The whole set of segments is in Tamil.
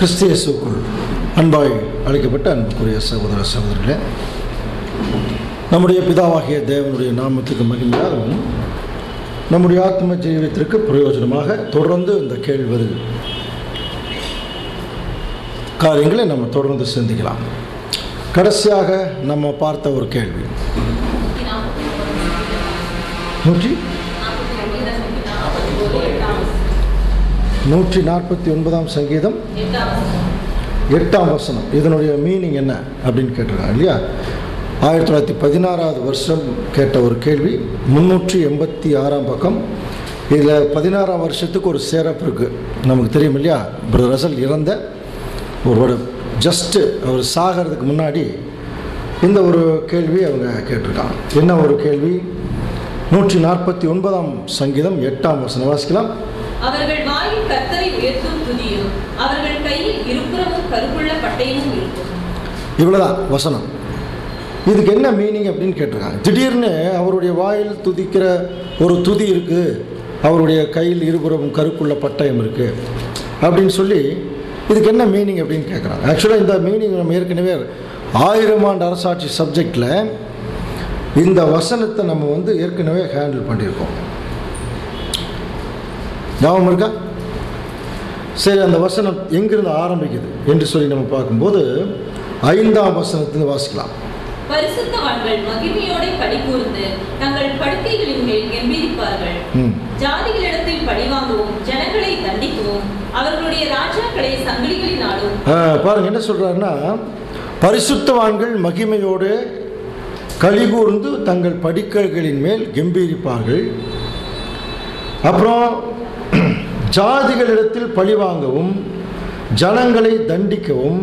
கிறிஸ்து இயேசுவுக்குள் அன்பாய் அழைக்கப்பட்ட அன்புக்குரிய சகோதர சகோதரிகளே, நம்முடைய பிதாவாகிய தேவனுடைய நாமத்துக்கு மகிமையாகவும் நம்முடைய ஆத்ம ஜீவியத்திற்கு பிரயோஜனமாக தொடர்ந்து இந்த கேள்வி பதில் காரியங்களை நம்ம தொடர்ந்து சிந்திக்கலாம். கடைசியாக நம்ம பார்த்த ஒரு கேள்வி 149 சங்கீதம் 8ஆம் வசனம், இதனுடைய மீனிங் என்ன அப்படின்னு கேட்டிருக்காங்க இல்லையா. 1916வது வருஷம் கேட்ட ஒரு கேள்வி, 386ஆம் பக்கம். இதில் 16ஆம் வருஷத்துக்கு ஒரு சேரப்பு இருக்குது, நமக்கு தெரியும் இல்லையா. பிரதர் ரசல் இறந்த ஒரு ஜஸ்ட்டு அவர் சாகிறதுக்கு முன்னாடி இந்த ஒரு கேள்வி அவங்க கேட்டிருக்காங்க. என்ன ஒரு கேள்வி? 149ஆம் சங்கீதம் 8ஆம் வசனம் வாசிக்கலாம். அவர்கள் வாயில் கர்த்தரை உயர்த்தும் துதியும் அவர்கள் கையில் இருபுறமும் கருப்புள்ள பட்டயமும் இருக்கும். இவ்வளவுதான் வசனம். இதுக்கு என்ன மீனிங் அப்படின்னு கேட்டிருக்காங்க. திடீர்னு அவருடைய வாயில் துதிக்கிற ஒரு துதி இருக்கு, அவருடைய கையில் இருபுறமும் கருப்புள்ள பட்டயம் இருக்கு அப்படின்னு சொல்லி இதுக்கு என்ன மீனிங் அப்படின்னு கேட்குறாங்க. ஆக்சுவலாக இந்த மீனிங் நம்ம ஏற்கனவே 1000 ஆண்டு அரசாட்சி சப்ஜெக்டில் இந்த வசனத்தை நம்ம ஏற்கனவே ஹேண்டில் பண்ணியிருக்கோம். ஞாபகம் இருக்கா? சரி, அந்த வசனம் எங்கிருந்து ஆரம்பிக்குது என்று சொல்லி நம்ம பார்க்கும்போது 5ஆம் வசனத்தில் வாசிக்கலாம். பரிசுத்தவான்கள் மகிமையோட களிகூர்ந்து தங்கள் படுக்கைகளின் மேல் கெம்பீரிப்பார்கள். ஜாதிகளிடத்தில் பழிவாங்கவும் ஜனங்களை தண்டிக்கவும் அவர்களுடைய ராஜாக்களை சங்கிலிகளினாலும். பாருங்க என்ன சொல்றாருன்னா, பரிசுத்தவான்கள் மகிமையோடு களிகூர்ந்து தங்கள் படுக்கைகளின் மேல் கெம்பீரிப்பார்கள். அப்புறம் ஜாதிகளிடத்தில் பழிவாங்கவும் ஜனங்களை தண்டிக்கவும்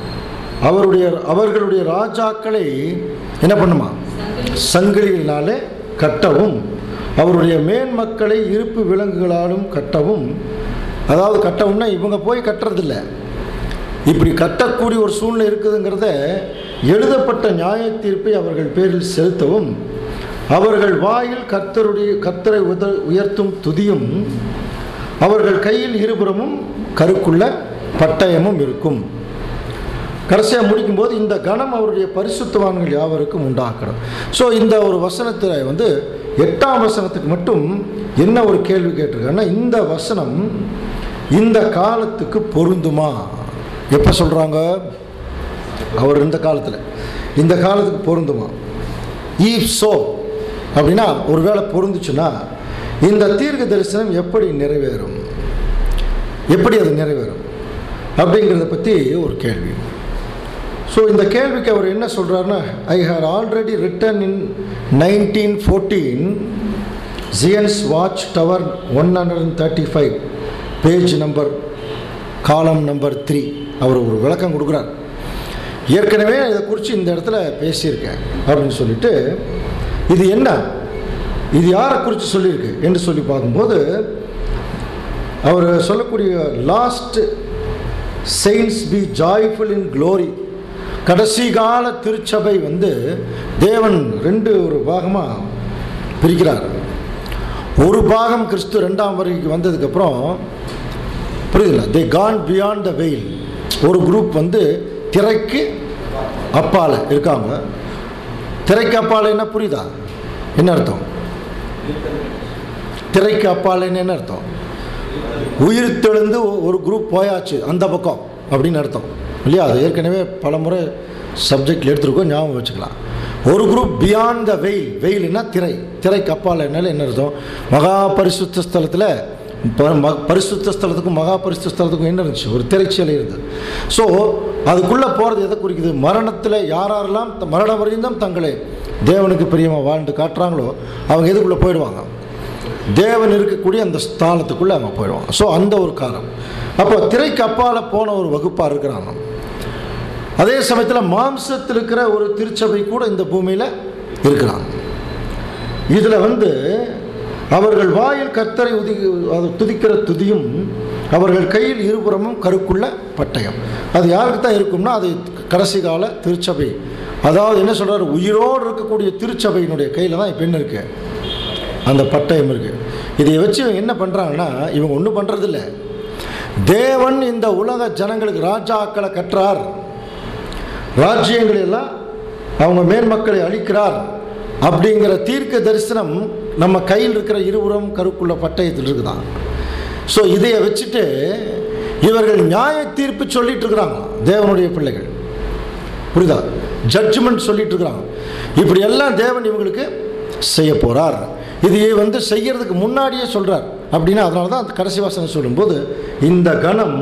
அவர்களுடைய ராஜாக்களை என்ன பண்ணுமா? சங்கிலிகளினாலே கட்டவும், அவருடைய மேன்மக்களை இருப்பு விலங்குகளாலும் கட்டவும். அதாவது கட்டவும்னா இவங்க போய் கட்டுறதில்ல, இப்படி கட்டக்கூடிய ஒரு சூழ்நிலை இருக்குதுங்கிறத எழுதப்பட்ட நியாய தீர்ப்பை அவர்கள் பேரில் செலுத்தவும், அவர்கள் வாயில் கர்த்தரை உயர்த்தும் துதியும் அவர்கள் கையில் இருபுறமும் கருக்குள்ள பட்டயமும் இருக்கும். கடைசியாக முடிக்கும்போது இந்த கணம் அவருடைய பரிசுத்தவான்கள் யாவருக்கும் உண்டாக்கணும். ஸோ இந்த ஒரு வசனத்தில் 8ஆம் வசனத்துக்கு மட்டும் என்ன ஒரு கேள்வி கேட்டிருக்காங்கன்னா, இந்த வசனம் இந்த காலத்துக்கு பொருந்துமா? எப்போ சொல்கிறாங்க? அவர் இந்த காலத்துக்கு பொருந்துமா? ஈஃப் சோ அப்படின்னா ஒருவேளை பொருந்துச்சுன்னா இந்த தீர்க்க தரிசனம் எப்படி நிறைவேறும், எப்படி அது நிறைவேறும் அப்படிங்கிறத பற்றி ஒரு கேள்வி. ஸோ இந்த கேள்விக்கு அவர் என்ன சொல்கிறாருன்னா, I had already written in 1914 Zion's Watch Tower 135 page number column number 3. அவர் ஒரு விளக்கம் கொடுக்குறார். ஏற்கனவே இதை குறித்து இந்த இடத்துல பேசியிருக்கேன் அப்படின்னு சொல்லிட்டு, இது என்ன, இது யாரை குறித்து சொல்லியிருக்கு என்று சொல்லி பார்க்கும்போது அவர் சொல்லக்கூடிய last saints be joyful in glory, கடைசி கால திருச்சபை தேவன் ஒரு பாகமாக பிரிக்கிறார். ஒரு பாகம் கிறிஸ்து 2ஆம் வருகைக்கு வந்ததுக்கப்புறம் புரியுதுல, தே கான் பியாண்ட் த வெயில். ஒரு குரூப் திரைக்கு அப்பால இருக்காங்க. திரைக்கு அப்பால என்ன புரியுதா? என்ன அர்த்தம்? திரைக்கு அப்பால என்ன அர்த்தம்? உயிர் தெழுந்து ஒரு குரூப் போயாச்சு அந்த பக்கம் அப்படின்னு அர்த்தம் இல்லையா? அது ஏற்கனவே பல முறை சப்ஜெக்டில் எடுத்துருக்கோம், ஞாபகம் வச்சுக்கலாம். ஒரு குரூப் பியாண்ட் த வெயில். வெயில்னா திரைக்கு அப்பால் என்ன அர்த்தம்? மகா பரிசுத்த ஸ்தலத்தில் பரிசுத்த ஸ்தலத்துக்கும் மகா பரிசுத்த ஸ்தலத்துக்கும் என்ன இருந்துச்சு? ஒரு திரைச்சலை இருந்தது. ஸோ அதுக்குள்ளே போகிறது எதை குறிக்குது? மரணத்தில் யாரெல்லாம் மரணம் வரையும் தங்களை தேவனுக்கு பிரியமாக வாழ்ந்து காட்டுறாங்களோ அவங்க எதுக்குள்ளே போயிடுவாங்க? தேவன் இருக்கக்கூடிய அந்த ஸ்தானத்துக்குள்ளே அவங்க போயிடுவாங்க. ஸோ அந்த ஒரு காலம். அப்போ திரைக்கு அப்பால் போன ஒரு வகுப்பாக இருக்கிறாங்க. அதே சமயத்தில் மாம்சத்தில் இருக்கிற ஒரு திருச்சபை கூட இந்த பூமியில் இருக்கிறாங்க. இதில் அவர்கள் வாயில் கர்த்தரை துதிக்கிற துதியும் அவர்கள் கையில் இருபுறமும் கருக்குள்ள பட்டயம். அது யாருக்கு தான் இருக்கும்னா அது கடைசி கால திருச்சபை. அதாவது என்ன சொல்கிறார்? உயிரோடு இருக்கக்கூடிய திருச்சபையினுடைய கையில் தான் இப்போ என்ன இருக்கு? அந்த பட்டயம் இருக்குது. இதை வச்சு என்ன பண்ணுறாங்கன்னா, இவங்க ஒன்றும் பண்ணுறதில்ல, தேவன் இந்த உலக ஜனங்களுக்கு ராஜாக்களை கற்றார், ராஜ்யங்களை எல்லாம் அவங்க மேன்மக்களை அளிக்கிறார் அப்படிங்கிற தீர்க்க தரிசனம் நம்ம கையில் இருக்கிற இருபுறம் கருக்குள்ள பட்டயத்தில் இருக்குதான். ஸோ இதையை வச்சுட்டு இவர்கள் நியாய தீர்ப்பு சொல்லிட்டு இருக்கிறாங்க. தேவனுடைய பிள்ளைகள், புரியுதா? ஜட்ஜ்மெண்ட் சொல்லிட்டு இருக்கிறாங்க. இப்படி எல்லாம் தேவன் இவங்களுக்கு செய்ய போறார். இது செய்யறதுக்கு முன்னாடியே சொல்றார். அப்படின்னா அதனால தான் அந்த கடைசி வாசனை சொல்லும்போது இந்த கணம்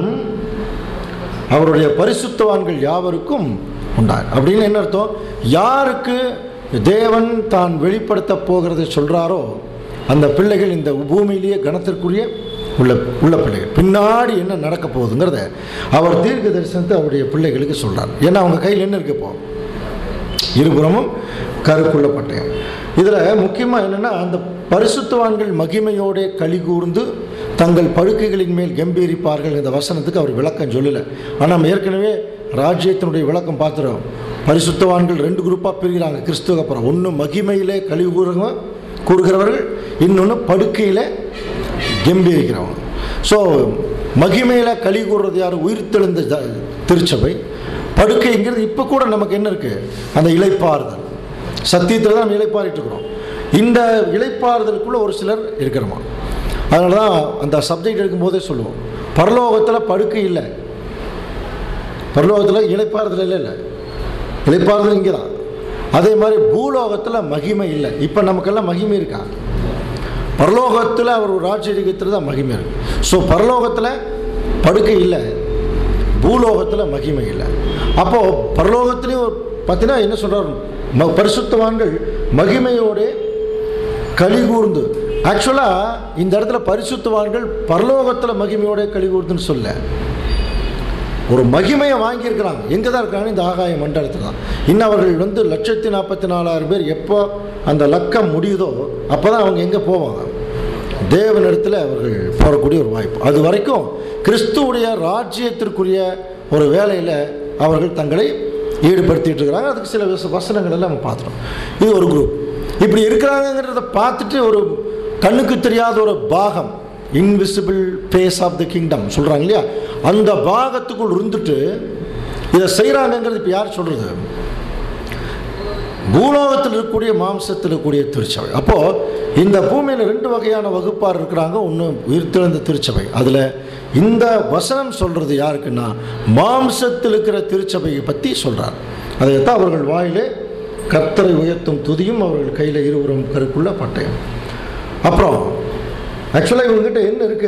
அவருடைய பரிசுத்தவான்கள் யாவருக்கும் உண்டார் அப்படின்னு என்ன அர்த்தம்? யாருக்கு தேவன் தான் வெளிப்படுத்த போகிறதை சொல்றாரோ அந்த பிள்ளைகள் இந்த பூமியிலேயே கணத்திற்குரிய உள்ள பிள்ளைகள். பின்னாடி என்ன நடக்க போகுதுங்கிறத அவர் தீர்க்க தரிசனத்தை அவருடைய பிள்ளைகளுக்கு சொல்றார். ஏன்னா அவங்க கையில் என்ன இருக்க போகும்? இருபுறமும் கருக்குள்ள பட்டயம். இதில் முக்கியமாக என்னென்னா, அந்த பரிசுத்தவான்கள் மகிமையோட களி கூர்ந்து தங்கள் படுக்கைகளின் மேல் கம்பீரிப்பார்கள். இந்த வசனத்துக்கு அவர் விளக்கம் சொல்லலை. ஆனால் நம்ம ஏற்கனவே ராஜ்யத்தினுடைய விளக்கம் பார்த்துறோம். பரிசுத்தவான்கள் 2 குரூப்பாக பிரிகிறாங்க கிறிஸ்துவ அப்புறம். ஒன்று மகிமையிலே களி கூறுகிறவர்கள், இன்னொன்று படுக்கையில் கம்பீரிக்கிறவங்க. ஸோ மகிமையில் களி கூறுறது யார்? உயிர்த்தெழுந்த திருச்சபை. படுக்கைங்கிறது இப்போ கூட நமக்கு என்ன இருக்குது? அந்த இளைப்பாறுதல். சத்தியத்தில் தான் நம்ம இளைப்பாறிட்டு இருக்கிறோம். இந்த இளைப்பாறுதலுக்குள்ளே ஒரு சிலர் இருக்கிறோமா. அதனால தான் அந்த சப்ஜெக்ட் எடுக்கும்போதே சொல்லுவோம், பரலோகத்தில் படுக்கை இல்லை, பரலோகத்தில் இளைப்பாறுதல் இல்லை. இளைப்பாறுதல் இங்கே தான். அதே மாதிரி பூலோகத்தில் மகிமை இல்லை. இப்போ நமக்கெல்லாம் மகிமை இருக்கா? பரலோகத்தில் அவர் ஒரு ராஜ்யத்தில் தான் மகிமை இருக்கு. ஸோ பரலோகத்தில் படுக்கை இல்லை, பூலோகத்தில் மகிமை இல்லை. அப்போது பரலோகத்திலையும் பார்த்தீங்கன்னா என்ன சொல்கிறார்? பரிசுத்தவான்கள் மகிமையோடு களி கூர்ந்து. ஆக்சுவலாக இந்த இடத்துல பரிசுத்தவான்கள் பரலோகத்தில் மகிமையோட களி கூர்ந்துன்னு சொல்ல, ஒரு மகிமையை வாங்கியிருக்கிறாங்க. எங்கே தான் இருக்காங்க? இந்த ஆகாய மண்டலத்தில் தான். இன்னும் அவர்கள் 1,44,000 பேர் எப்போ அந்த லக்கம் முடியுதோ அப்போ தான் அவங்க எங்கே போவாங்க? தேவனிடத்தில் அவர்கள் போகக்கூடிய ஒரு வாய்ப்பு. அது வரைக்கும் கிறிஸ்துவுடைய ராஜ்யத்திற்குரிய ஒரு வேலையில் அவர்கள் தங்களை ஈடுபடுத்திட்டு இருக்கிறாங்க. அதுக்கு சில வசனங்கள் எல்லாம் நம்ம பார்த்துட்டோம். இது ஒரு குரூப் இப்படி இருக்கிறாங்கிறத பார்த்துட்டு ஒரு கண்ணுக்கு தெரியாத ஒரு பாகம், invisible phase of the kingdom சொல்கிறாங்க இல்லையா, அந்த பாகத்துக்குள் இருந்துட்டு இதை செய்கிறாங்கிறது இப்போ யார் சொல்கிறது? பூலோகத்தில் இருக்கக்கூடிய மாம்சத்தில் இருக்கக்கூடிய திருச்சபை. அப்போது இந்த பூமியில் 2 வகையான வகுப்பார் இருக்கிறாங்க. ஒன்று உயிர்த்தெழுந்த திருச்சபை. அதில் இந்த வசனம் சொல்கிறது யாருக்குன்னா மாம்சத்தில் இருக்கிற திருச்சபையை பற்றி சொல்கிறார். அதைத்தான் அவர்கள் வாயிலே கர்த்தரை உயர்த்தும் துதியும் அவர்கள் கையில் இருவரும் கருக்குள்ள பட்டயம். அப்புறம் ஆக்சுவலாக இவங்ககிட்ட என்ன இருக்கு?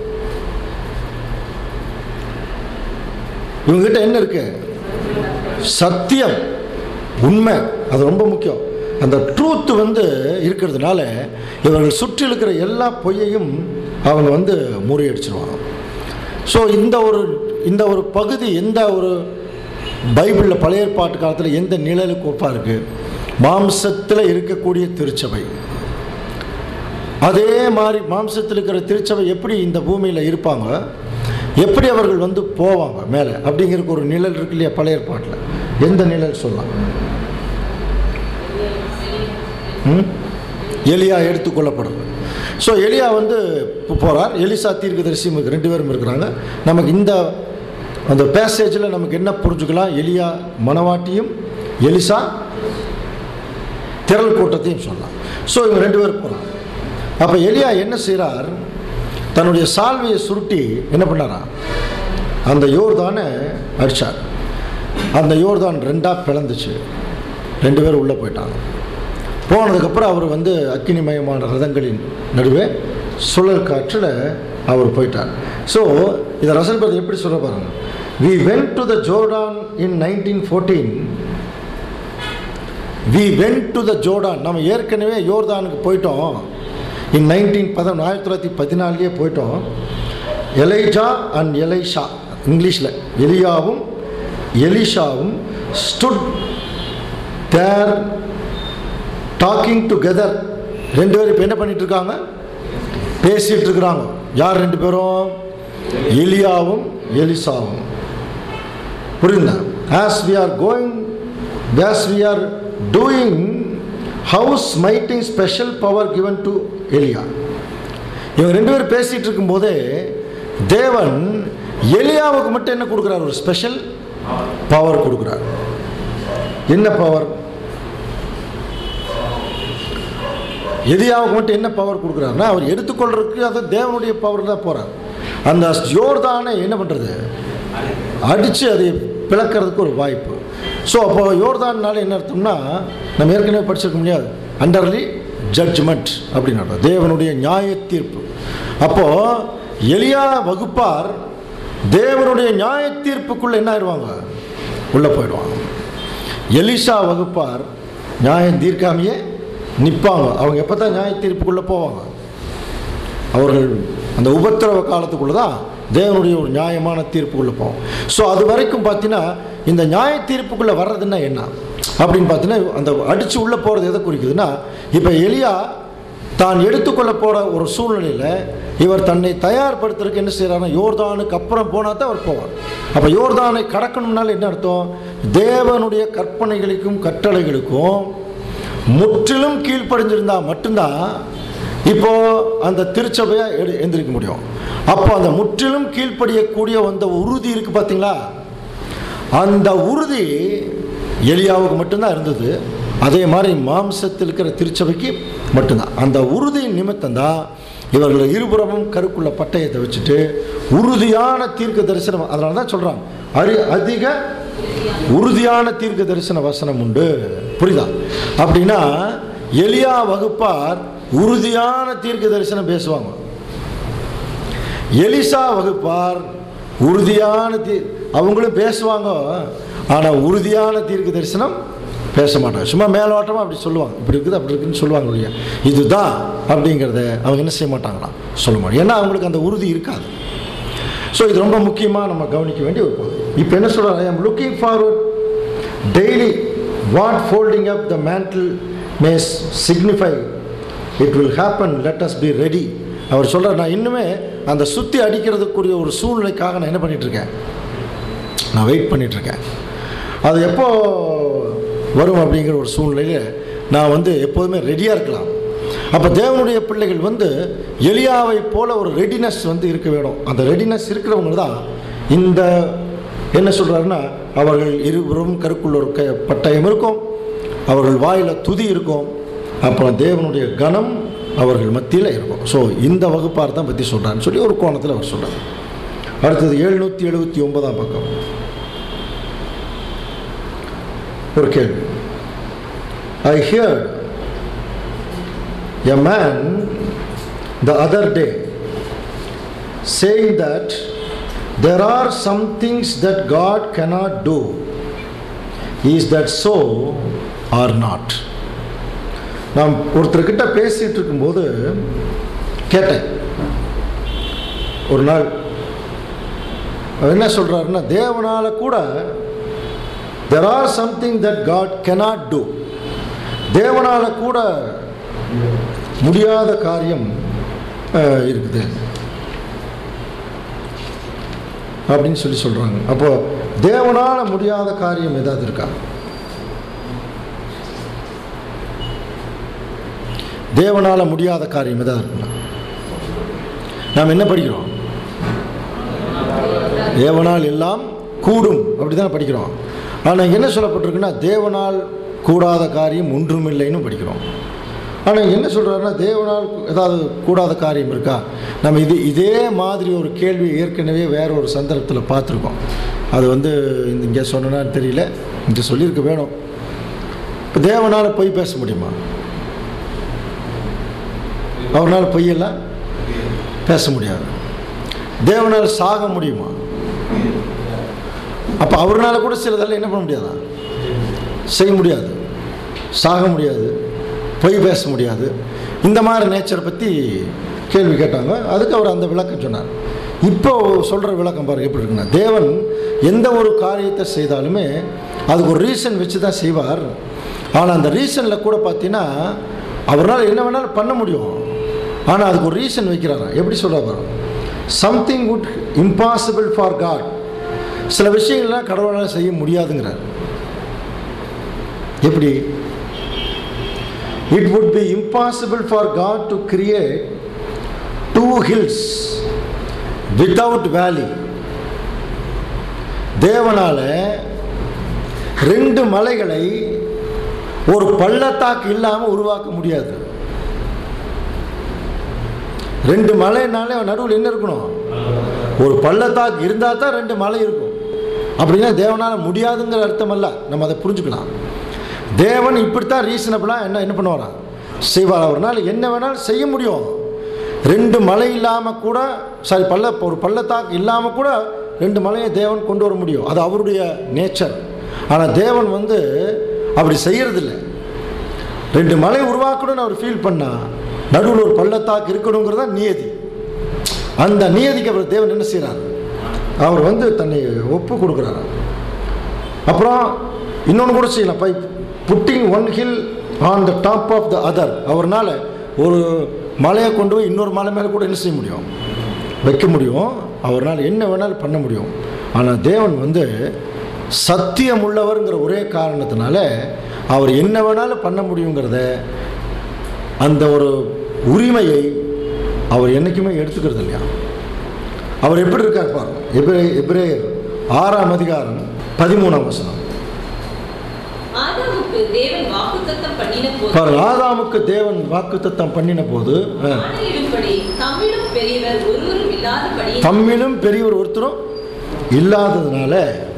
இவங்ககிட்ட என்ன இருக்கு? சத்தியம், உண்மை. அது ரொம்ப முக்கியம். அந்த ட்ரூத் இருக்கிறதுனால இவர்கள் சுற்றி இருக்கிற எல்லா பொய்யையும் அவங்க முறியடிச்சிருவாங்க. ஸோ இந்த ஒரு பகுதி எந்த ஒரு பைபிளில் பழைய ஏற்பாட்டு காலத்தில் எந்த நிழலுக்கு ஒப்பாக இருக்குது? மாம்சத்தில் இருக்கக்கூடிய திருச்சபை. அதே மாதிரி மாம்சத்தில் இருக்கிற திருச்சபை எப்படி இந்த பூமியில் இருப்பாங்க, எப்படி அவர்கள் போவாங்க மேலே அப்படிங்கிறதுக்கு ஒரு நிழல் இருக்கு இல்லையா பழைய ஏற்பாட்டில். எந்த நிழல் சொல்லலாம்? எலியா எடுத்துக்கொள்ளப்படுறது. ஸோ எலியா போகிறார். எலிசா தீர்க்கதரிசி 2 பேரும் இருக்கிறாங்க. நமக்கு அந்த பேசேஜில் நமக்கு என்ன புரிஞ்சுக்கலாம்? எலியா மணவாட்டியும் எலிசா திரள் கூட்டத்தையும் சொல்லலாம். ஸோ இவங்க 2 பேர் போகிறாங்க. அப்போ எலியா என்ன செய்கிறார்? தன்னுடைய சால்வையை சுருட்டி என்ன பண்ணாரா? அந்த யோர்தானை அடித்தார். அந்த யோர்தான் 2ஆக பிளந்துச்சு. 2 பேர் உள்ளே போயிட்டாங்க. போனதுக்கப்புறம் அவர் அக்கினிமயமான ரதங்களின் நடுவே சுழல் காற்றில் அவர் போயிட்டார். ஸோ இதை ரசல் பற்றி எப்படி சொல்ல பாருங்க. We went to the Jordan in 1914. We went to the Jordan. நம்ம ஏற்கனவே யோர்தானுக்கு போயிட்டோம். இன் 1914 போயிட்டோம். எலைஜா அண்ட் எலைஷா, இங்கிலீஷில் எலியாவும் எலிஷாவும் stood there talking together. 2 பேர் இப்போ என்ன பண்ணிட்டு இருக்காங்க? பேசிட்டு இருக்கிறாங்க. யார் 2 பேரும்? எலியாவும் எலிசாவும். புரியுதா? as we are doing house mighty special power given to எலியா. இவங்க 2 பேர் பேசிட்டு இருக்கும்போதே தேவன் எலியாவுக்கு மட்டும் என்ன கொடுக்குறார்? ஒரு ஸ்பெஷல் பவர் கொடுக்குறார். என்ன பவர்? எலியாவுக்கு மட்டும் என்ன பவர் கொடுக்குறாருன்னா, அவர் எடுத்துக்கொள்றதுக்கு அது தேவனுடைய பவர் தான் போகிறார். அந்த யோர்தானை என்ன பண்ணுறது? அடித்து அதை பிளக்கிறதுக்கு ஒரு வாய்ப்பு. ஸோ அப்போ யோர்தான்னால என்ன அர்த்தம்னா, நம்ம ஏற்கனவே படிச்சிருக்க முடியாது, அண்டர்லி ஜட்ஜ்மெண்ட் அப்படின்னு அர்த்தம், தேவனுடைய நியாய தீர்ப்பு. அப்போது எலியா வகுப்பார் தேவனுடைய நியாய தீர்ப்புக்குள்ளே என்ன ஆயிடுவாங்க? உள்ளே போயிடுவாங்க. எலிசா வகுப்பார் நியாயம் தீர்க்காமையே நிற்பாங்க. அவங்க எப்போ தான் நியாய தீர்ப்புக்குள்ளே போவாங்க? அவர்கள் அந்த உபத்திரவ காலத்துக்குள்ளே தான் தேவனுடைய ஒரு நியாயமான தீர்ப்புக்குள்ளே போவோம். ஸோ அது வரைக்கும் பார்த்தீங்கன்னா இந்த நியாய தீர்ப்புக்குள்ளே வர்றதுன்னா என்ன அப்படின்னு பார்த்தீங்கன்னா, அந்த அடித்து உள்ளே போகிறது எதை குறிக்குதுன்னா, இப்போ எலியா தான் எடுத்துக்கொள்ள போகிற ஒரு சூழ்நிலையில் இவர் தன்னை தயார்படுத்துறதுக்கு என்ன செய்கிறாருன்னா, யோர்தானுக்கு அப்புறம் போனால் தான் அவர் போவார். அப்போ யோர்தானை கடக்கணும்னால என்ன அர்த்தம்? தேவனுடைய கற்பனைகளுக்கும் கட்டளைகளுக்கும் முற்றிலும் கீழ்ப்படிஞ்சிருந்தால் மட்டும்தான் இப்போது அந்த திருச்சபையை எந்திரிக்க முடியும். அப்போ அந்த முற்றிலும் கீழ்ப்படியக்கூடிய அந்த உறுதி இருக்குது பார்த்தீங்களா, அந்த உறுதி எலியாவுக்கு மட்டும்தான் இருந்தது. அதே மாதிரி மாம்சத்தில் இருக்கிற திருச்சபைக்கு மட்டும்தான். அந்த உறுதியின் நிமித்தம்தான் இவர்கள் இருபுறமும் கருக்குள்ள பட்டயத்தை வச்சுட்டு உறுதியான தீர்க்க தரிசனம், அதனால தான் சொல்கிறாங்க அதிக உறுதியான தீர்க்க தரிசன வசனம் உண்டு. புரியுதா? அப்படின்னா எலியா வகுப்பார் உறுதியான தீர்க்க தரிசனம் பேசுவாங்க. எலிசா வகுப்பார் உறுதியான அவங்களும் பேசுவாங்க, ஆனால் உறுதியான தீர்க்க தரிசனம் பேச மாட்டாங்க. சும்மா மேலோட்டமாக அப்படி சொல்லுவாங்க, இப்படி இருக்குது அப்படி இருக்குதுன்னு சொல்லுவாங்க இல்லையா, இதுதான் அப்படிங்கிறத அவங்க என்ன செய்ய மாட்டாங்களாம், சொல்ல மாட்டாங்க. ஏன்னா அவங்களுக்கு அந்த உறுதி இருக்காது. ஸோ இது ரொம்ப முக்கியமாக நம்ம கவனிக்க வேண்டிய ஒரு பகுதி. இப்போ என்ன சொல்கிறாங்க? I am looking forward daily what folding up the mantle may signify it will happen, let us be ready. அவர் சொல்கிறார், நான் இன்னுமே அந்த சுற்றி அடிக்கிறதுக்குரிய ஒரு சூழ்நிலைக்காக நான் என்ன பண்ணிகிட்ருக்கேன், நான் வெயிட் பண்ணிகிட்ருக்கேன். அது எப்போ வரும் அப்படிங்கிற ஒரு சூழ்நிலையில் நான் எப்போதுமே ரெடியாக இருக்கலாம். அப்போ தேவனுடைய பிள்ளைகள் எலியாவை போல ஒரு ரெடினஸ் இருக்க வேணும். அந்த ரெடினஸ் இருக்கிறவங்க தான் இந்த என்ன சொல்கிறாருன்னா, அவர்கள் இருவரும் கருக்குள்ள ஒரு பட்டயம் இருக்கும், அவர்கள் வாயில் துதி இருக்கும், அப்புறம் தேவனுடைய கனம் அவர்கள் மத்தியில் இருக்கும். ஸோ இந்த வகுப்பார் தான் பற்றி சொல்கிறான்னு சொல்லி ஒரு கோணத்தில் அவர் சொல்கிறார். அடுத்தது 779 பக்கம் ஒரு கேள்வி. I heard a man the other day saying that there are some things that God cannot do. Is that so or not? நாம் ஒருத்தர்கிட்ட பேசிகிட்டு இருக்கும்போது கேட்டேன் ஒரு நாள், என்ன சொல்கிறாருன்னா, தேவனால் கூட there are something that God cannot do, தேவனால் கூட முடியாத காரியம் இருக்குது அப்படின்னு சொல்லி சொல்கிறாங்க. அப்போ தேவனால் முடியாத காரியம் ஏதாவது இருக்கா? தேவனால் முடியாத காரியம் ஏதாவது இருக்குங்களா? நாம் என்ன படிக்கிறோம்? தேவனால் எல்லாம் கூடும், அப்படி தான் படிக்கிறோம். ஆனால் என்ன சொல்லப்பட்டிருக்குன்னா, தேவனால் கூடாத காரியம் ஒன்றுமில்லைன்னு படிக்கிறோம். ஆனால் என்ன சொல்கிறாருன்னா, தேவனால் ஏதாவது கூடாத காரியம் இருக்கா? நம்ம இதே மாதிரி ஒரு கேள்வி ஏற்கனவே வேற ஒரு சந்தர்ப்பத்தில் பார்த்துருக்கோம். அது இங்கே சொன்னான்னு தெரியல, இங்கே சொல்லியிருக்க வேணும். இப்போ தேவனால் பொய் பேச முடியுமா? அவரால் பொய்யெல்லாம் பேச முடியாது. தேவனால் சாக முடியுமா? அப்போ அவரால் கூட சிலதெல்லாம் என்ன பண்ண முடியாதா? செய்ய முடியாது, சாக முடியாது, பொய் பேச முடியாது. இந்த மாதிரி நேச்சரை பற்றி கேள்வி கேட்டாங்க. அதுக்கு அவர் அந்த விளக்கம் சொன்னார். இப்போ சொல்கிற விளக்கம் பாருங்கள் எப்படி இருக்குன்னா, தேவன் எந்த ஒரு காரியத்தை செய்தாலுமே அதுக்கு ஒரு ரீசன் வச்சு தான் செய்வார். ஆனால் அந்த ரீசனில் கூட பார்த்தீங்கன்னா அவரால் என்ன வேணாலும் பண்ண முடியும், ஆனால் அதுக்கு ஒரு ரீசன் வைக்கிறாரா. எப்படி சொல்கிறார்? Something would impossible for God. சில விஷயங்கள்லாம் கடவுளால் செய்ய முடியாதுங்கிறார். எப்படி? It would be impossible for God to create two hills without valley. தேவனால 2 மலைகளை ஒரு பள்ளத்தாக்கு இல்லாமல் உருவாக்க முடியாது. 2 மலைனாலே நடுவில் என்ன இருக்கணும்? ஒரு பள்ளத்தாக்கு இருந்தால் தான் 2 மலை இருக்கும். அப்படின்னா தேவனால் முடியாதுங்கிற அர்த்தம் அல்ல. நம்ம அதை புரிஞ்சுக்கலாம். தேவன் இப்படித்தான் ரீசனபிளாக என்ன பண்ணுவாரா செய்வார். அவர்னால என்ன வேணாலும் செய்ய முடியும். 2 மலை இல்லாமல் கூட ஒரு பள்ளத்தாக்கு இல்லாமல் கூட 2 மலையை தேவன் கொண்டு வர முடியும். அது அவருடைய நேச்சர். ஆனால் தேவன் அப்படி செய்யறதில்ல. 2 மலை உருவாக்கணும்னு அவர் ஃபீல் பண்ணால் நடுவில் ஒரு பள்ளத்தாக்கு இருக்கணுங்கிறத நியதி. அந்த நியதிக்கு அவர் தேவன் என்ன செய்கிறார்? அவர் தன்னை ஒப்பு கொடுக்குறாரு. அப்புறம் இன்னொன்று கூட செய்யலாம். By putting one hill on the top of the other. அவர்னால ஒரு மலையை கொண்டு போய் இன்னொரு மலை மேலே கூட என்ன செய்ய முடியும்? வைக்க முடியும். அவர்னால் என்ன வேணாலும் பண்ண முடியும். ஆனால் தேவன் சத்தியம் உள்ளவர்ங்கிற ஒரே காரணத்தினால அவர் என்ன வேணாலும் பண்ண முடியுங்கிறத, அந்த ஒரு உரிமையை அவர் என்றைக்குமே எடுத்துக்கிறது இல்லையா. அவர் எப்படி இருக்கார் பாருங்க. எபிரேயர் 6ஆம் அதிகாரம் 13ஆம் வசனம். ஆதாமுக்கு தேவன் வாக்குத்தத்தம் பண்ணின போது தம்மிலும் பெரியவர் ஒருத்தரும் இல்லாததுனால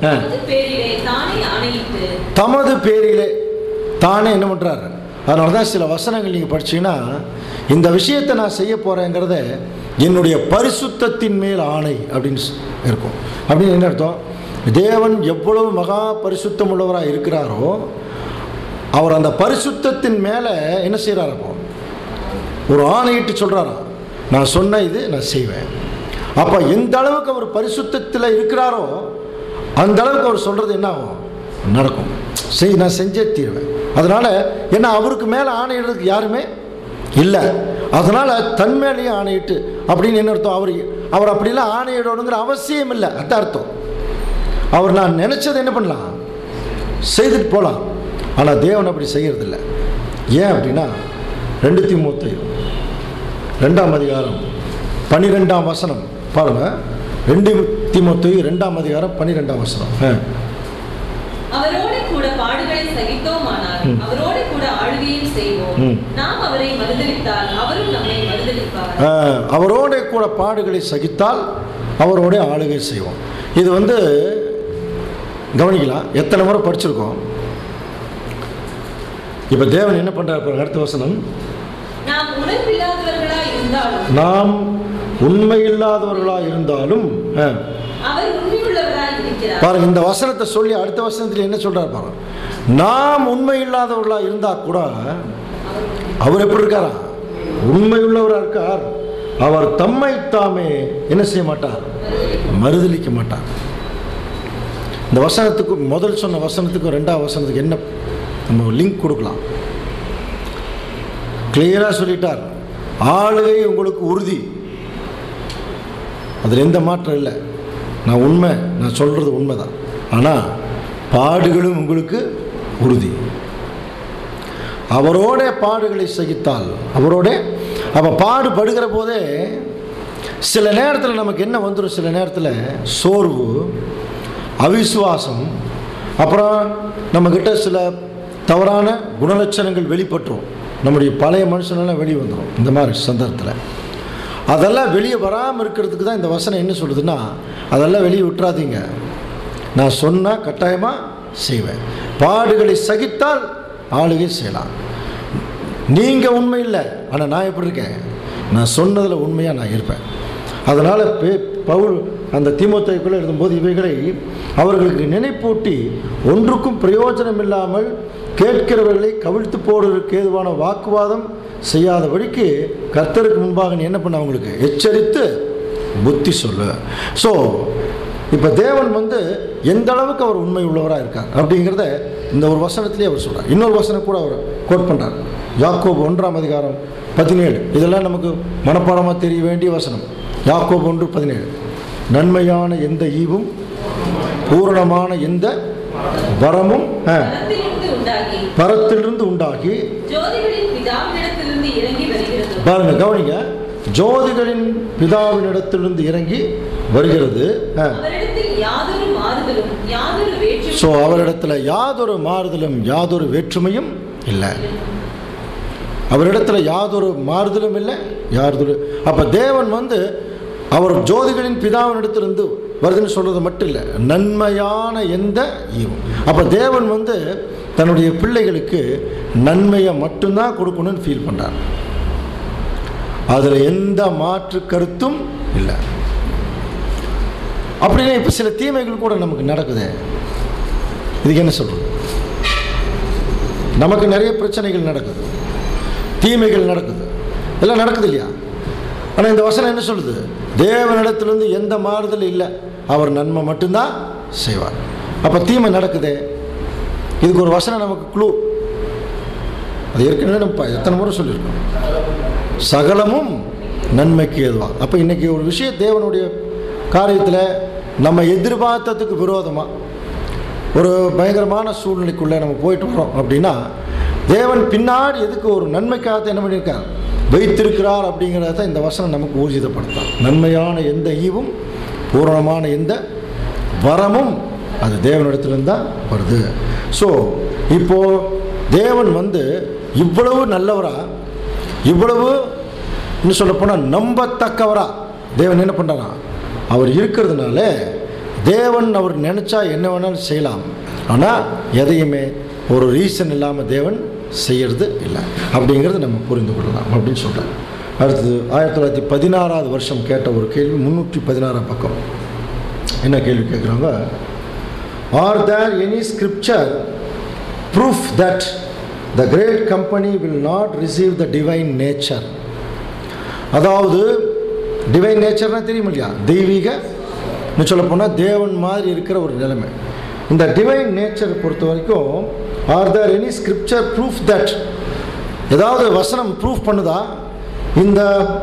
தமது பேரிலே தானே என்ன பண்றாரு. அதனால தான் சில வசனங்கள் நீங்கள் படிச்சீங்கன்னா, இந்த விஷயத்தை நான் செய்ய போறேங்கிறத என்னுடைய பரிசுத்தத்தின் மேல் ஆணை அப்படின்னு இருக்கும். அப்படின்னு என்ன அர்த்தம்? தேவன் எவ்வளவு மகா பரிசுத்தம் உள்ளவராக இருக்கிறாரோ அவர் அந்த பரிசுத்தத்தின் மேலே என்ன செய்கிறார்? அப்போ ஒரு ஆணையிட்டு சொல்கிறாராம், நான் சொன்ன இது நான் செய்வேன். அப்போ எந்த அளவுக்கு அவர் பரிசுத்தத்தில் இருக்கிறாரோ அந்த அளவுக்கு அவர் சொல்கிறது என்ன ஆகும்? நடக்கும். நான் செஞ்சே தீருவேன். அதனால் ஏன்னா அவருக்கு மேலே ஆணையிடுறதுக்கு யாருமே இல்லை. அதனால் தன் மேலேயே ஆணையிட்டு அப்படின்னு என்ன அர்த்தம்? அவர் அப்படிலாம் ஆணையிடணுங்கிற அவசியம் இல்லை. அதான் அர்த்தம். அவர் நான் நினச்சதை என்ன பண்ணலாம்? செய்துட்டு போகலாம். ஆனால் தேவன் அப்படி செய்கிறதில்ல. ஏன் அப்படின்னா 2 தீமோத்தேயு 2ஆம் அதிகாரம் 12ஆம் வசனம் பாருங்கள். 2 தீமோத்தேயு 2ஆம் அதிகாரம் 12ஆம் வசனம். அவரோடு கூட பாடுகளை சகித்தோமானால் அவரோடு கூட ஆளுகையும் செய்வோம். நாம் அவரை மறுதலித்தால் அவரும் நம்மை மறுதலிப்பார். அவரோட கூட பாடுகளை சகித்தால் அவரோட ஆளுகை செய்வோம். இது கவனிக்கலாம். எத்தனை முறை படிச்சிருக்கோம். இப்ப தேவன் என்ன பண்றார்? அடுத்த வசனம், நாம் உண்மை இல்லாதவர்களா இருந்தாலும் அவர் உண்மையுள்ளவராய் இருக்கிறார். பாருங்க, இந்த வசனத்தை சொல்லி அடுத்த வசனத்தில் என்ன சொல்றார் பாருங்க. நாம் உண்மை இல்லாதவர்களா இருந்தா கூட அவர் எப்படி இருக்காரா? உண்மையுள்ளவராக இருக்கார். அவர் தம்மை தாமே என்ன செய்ய மாட்டார்? மறுதலிக்க மாட்டார். இந்த வசனத்துக்கு முதல் சொன்ன வசனத்துக்கும் 2ஆம் வசனத்துக்கு என்ன நம்ம லிங்க் கொடுக்கலாம்? கிளியரா சொல்லிட்டார். ஆளுகை உங்களுக்கு உறுதி, அதில் எந்த மாற்றம் இல்லை. நான் சொல்றது உண்மைதான். ஆனால் பாடுகளும் உங்களுக்கு உறுதி. அவரோட பாடுகளை சகித்தால் அப்போ பாடுபடுகிற போதே சில நேரத்தில் நமக்கு என்ன வந்துடும்? சில நேரத்தில் சோர்வு, அவிசுவாசம், அப்புறம் நம்மக்கிட்ட சில தவறான குணலட்சணங்கள் வெளிப்பட்டுரும். நம்முடைய பழைய மனுஷனெல்லாம் வெளியே வந்துடும். இந்த மாதிரி சந்தர்ப்பத்தில் அதெல்லாம் வெளியே வராமல் இருக்கிறதுக்கு தான் இந்த வசனம் என்ன சொல்லுதுன்னா, அதெல்லாம் வெளியே விட்டுறாதீங்க. நான் சொன்னால் கட்டாயமாக செய்வேன். பாடுகளை சகித்தால் ஆளுகை செய்யலாம். நீங்கள் உண்மை இல்லை, ஆனால் நான் எப்படி இருக்கேன்? நான் சொன்னதில் உண்மையாக நான் இருப்பேன். அதனால் பவுல் அந்த தீமோத்தேயுக்குள்ளே எழுதும்போது இவைகளை அவர்களுக்கு நினைப்பூட்டி ஒன்றுக்கும் பிரயோஜனம் இல்லாமல் கேட்கிறவர்களை கவிழ்த்து போடுவதற்கு ஏதுவான வாக்குவாதம் செய்யாதபடிக்கு கர்த்தருக்கு முன்பாக நீ என்ன பண்ண? அவங்களுக்கு எச்சரித்து புத்தி சொல்லு. ஸோ இப்போ தேவன் எந்த அளவுக்கு அவர் உண்மை உள்ளவராக இருக்கார் அப்படிங்கிறத இந்த ஒரு வசனத்திலே அவர் சொல்கிறார். இன்னொரு வசனம் கூட அவர் கோட் பண்ணுறார். யாக்கோபு 1ஆம் அதிகாரம் 17. இதெல்லாம் நமக்கு மனப்பாடமாக தெரிய வேண்டிய வசனம். யாக்கோபு 1:17. நன்மையான எந்த ஈவும் பூரணமான எந்த வரமும் பரத்திலிருந்து உண்டாகி, பாருங்க கவனிங்க, ஜோதிகளின் பிதாவினிடத்திலிருந்து இறங்கி வருகிறது. ஸோ அவரிடத்துல யாதொரு மாறுதலும் யாதொரு வேற்றுமையும் இல்லை. அவரிடத்துல யாதொரு மாறுதலும் இல்லை, யாதொரு. அப்போ தேவன் வந்து அவர் ஜோதிகளின் பிதாவினிடத்திலிருந்து வருதுன்னு சொல்கிறது மட்டும் இல்லை, நன்மையான எந்த ஈவும். அப்போ தேவன் வந்து தன்னுடைய பிள்ளைகளுக்கு நன்மையை மட்டும்தான் கொடுக்கணும்னு ஃபீல் பண்ணுறார். அதில் எந்த மாற்று கருத்தும் இல்லை. அப்படின்னா இப்போ சில தீமைகள் கூட நமக்கு நடக்குது. இதுக்கு என்ன சொல்கிறது? நமக்கு நிறைய பிரச்சனைகள் நடக்குது, தீமைகள் நடக்குது, எல்லாம் நடக்குது இல்லையா? ஆனால் இந்த வசனம் என்ன சொல்லுது? தேவனிடத்திலிருந்து எந்த மாறுதல் இல்லை, அவர் நன்மை மட்டும்தான் செய்வார். அப்போ தீமை நடக்குது. இதுக்கு ஒரு வசனம் நமக்கு க்ளூ. அது ஏற்கனவே நம்ம எத்தனை முறை சொல்லியிருக்கோம், சகலமும் நன்மைக்கு ஏதுவா. அப்போ இன்றைக்கி ஒரு விஷயம் தேவனுடைய காரியத்தில் நம்ம எதிர்பார்த்ததுக்கு விரோதமாக ஒரு பயங்கரமான சூழ்நிலைக்குள்ளே நம்ம போயிட்டு வரோம் அப்படின்னா, தேவன் பின்னாடி எதுக்கு ஒரு நன்மைக்காக என்ன பண்ணியிருக்கார், வைத்திருக்கிறார் அப்படிங்கிறத இந்த வசனம் நமக்கு ஊர்ஜிதப்படுத்தாம். நன்மையான எந்த ஈவும் பூரணமான எந்த வரமும் அது தேவனிடத்திலிருந்து தான் வருது. ஸோ இப்போது தேவன் வந்து இவ்வளவு நல்லவரா, இவ்வளவு இன்னும் சொல்லப்போனால் நம்பத்தக்கவரா தேவன் என்ன பண்ணுறாரா, அவர் இருக்கிறதுனால தேவன் அவர் நினச்சா என்ன வேணாலும் செய்யலாம். ஆனால் எதையுமே ஒரு ரீசன் இல்லாமல் தேவன் செய்யறது இல்லை அப்படிங்கிறது நம்ம புரிந்து கொள்ளலாம் அப்படின்னு சொல்கிறேன். அடுத்தது 1916 வருஷம் கேட்ட ஒரு கேள்வி, 316 பக்கம். என்ன கேள்வி கேட்குறாங்க? Are there any scripture proof that the great company will not receive the divine nature? அதாவது டிவைன் நேச்சர்னா தெரியும் இல்லையா, தெய்வீக சொல்ல போனால் தேவன் மாதிரி இருக்கிற ஒரு நிலைமை. இந்த டிவைன் நேச்சரை பொறுத்த வரைக்கும் are there any scripture proof that, ஏதாவது வசனம் ப்ரூஃப் பண்ணுதா இந்த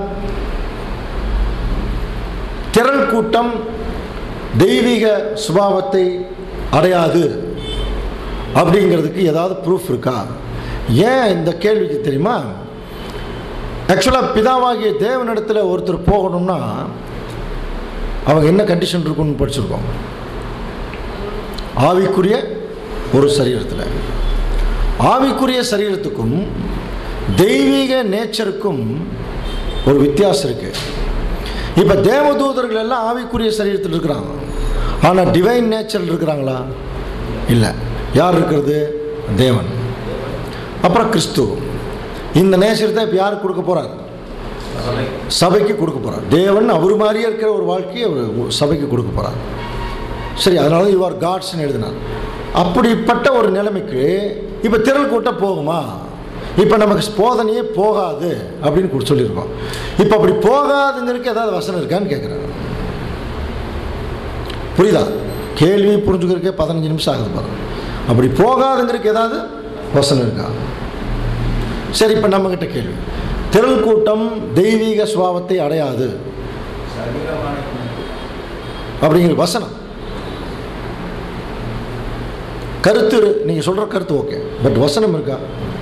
திரள் கூட்டம் தெய்வீக சுபாவத்தை அடையாது அப்படிங்கிறதுக்கு ஏதாவது ப்ரூஃப் இருக்கா? ஏன் இந்த கேள்விக்கு தெரியுமா? ஆக்சுவலாக பிதாவாகிய தேவனிடத்தில் ஒருத்தர் போகணும்னா அவங்க என்ன கண்டிஷன் இருக்குன்னு படிச்சிருக்கோம். ஆவிக்குரிய ஒரு சரீரத்தில், ஆவிக்குரிய சரீரத்துக்கும் தெய்வீக நேச்சருக்கும் ஒரு வித்தியாசம் இருக்குது. இப்போ தேவதூதர்கள் எல்லாம் ஆவிக்குரிய சரீரத்தில் இருக்கிறாங்க, ஆனால் டிவைன் நேச்சர் இருக்கிறாங்களா? இல்லை. யார் இருக்கிறது? தேவன், அப்புறம் கிறிஸ்து. இந்த நேச்சர் தான் இப்போ யாருக்கு கொடுக்க போகிறார்? சபைக்கு கொடுக்க போகிறார். தேவன் அவர் மாதிரியே இருக்கிற ஒரு வாழ்க்கையை அவர் சபைக்கு கொடுக்க போகிறார். சரி, அதனால யூ ஆர் காட்ஸ்ன்னு எழுதினார். அப்படிப்பட்ட ஒரு நிலைமைக்கு இப்போ திரள் கூட்டம் போகுமா? இப்போ நமக்கு போதனையே போகாது அப்படின்னு சொல்லியிருக்கோம். இப்போ அப்படி போகாதுங்கிறதுக்கு ஏதாவது வசனம் இருக்கான்னு கேட்குறாங்க. புரியுதா? கேள்வி புரிஞ்சுக்கிறதுக்கே 15 நிமிஷம் ஆகுது பாருங்க. அப்படி போகாதுங்கிறதுக்கு ஏதாவது வசனம் இருக்கா? சரி, இப்போ நம்மகிட்ட கேள்வி, திரள் கூட்டம் தெய்வீக சுபாவத்தை அடையாது அப்படிங்கிற வசனம் கருத்து, நீங்கள் சொல்கிற கருத்து ஓகே, பட் வசனம் இருக்கா?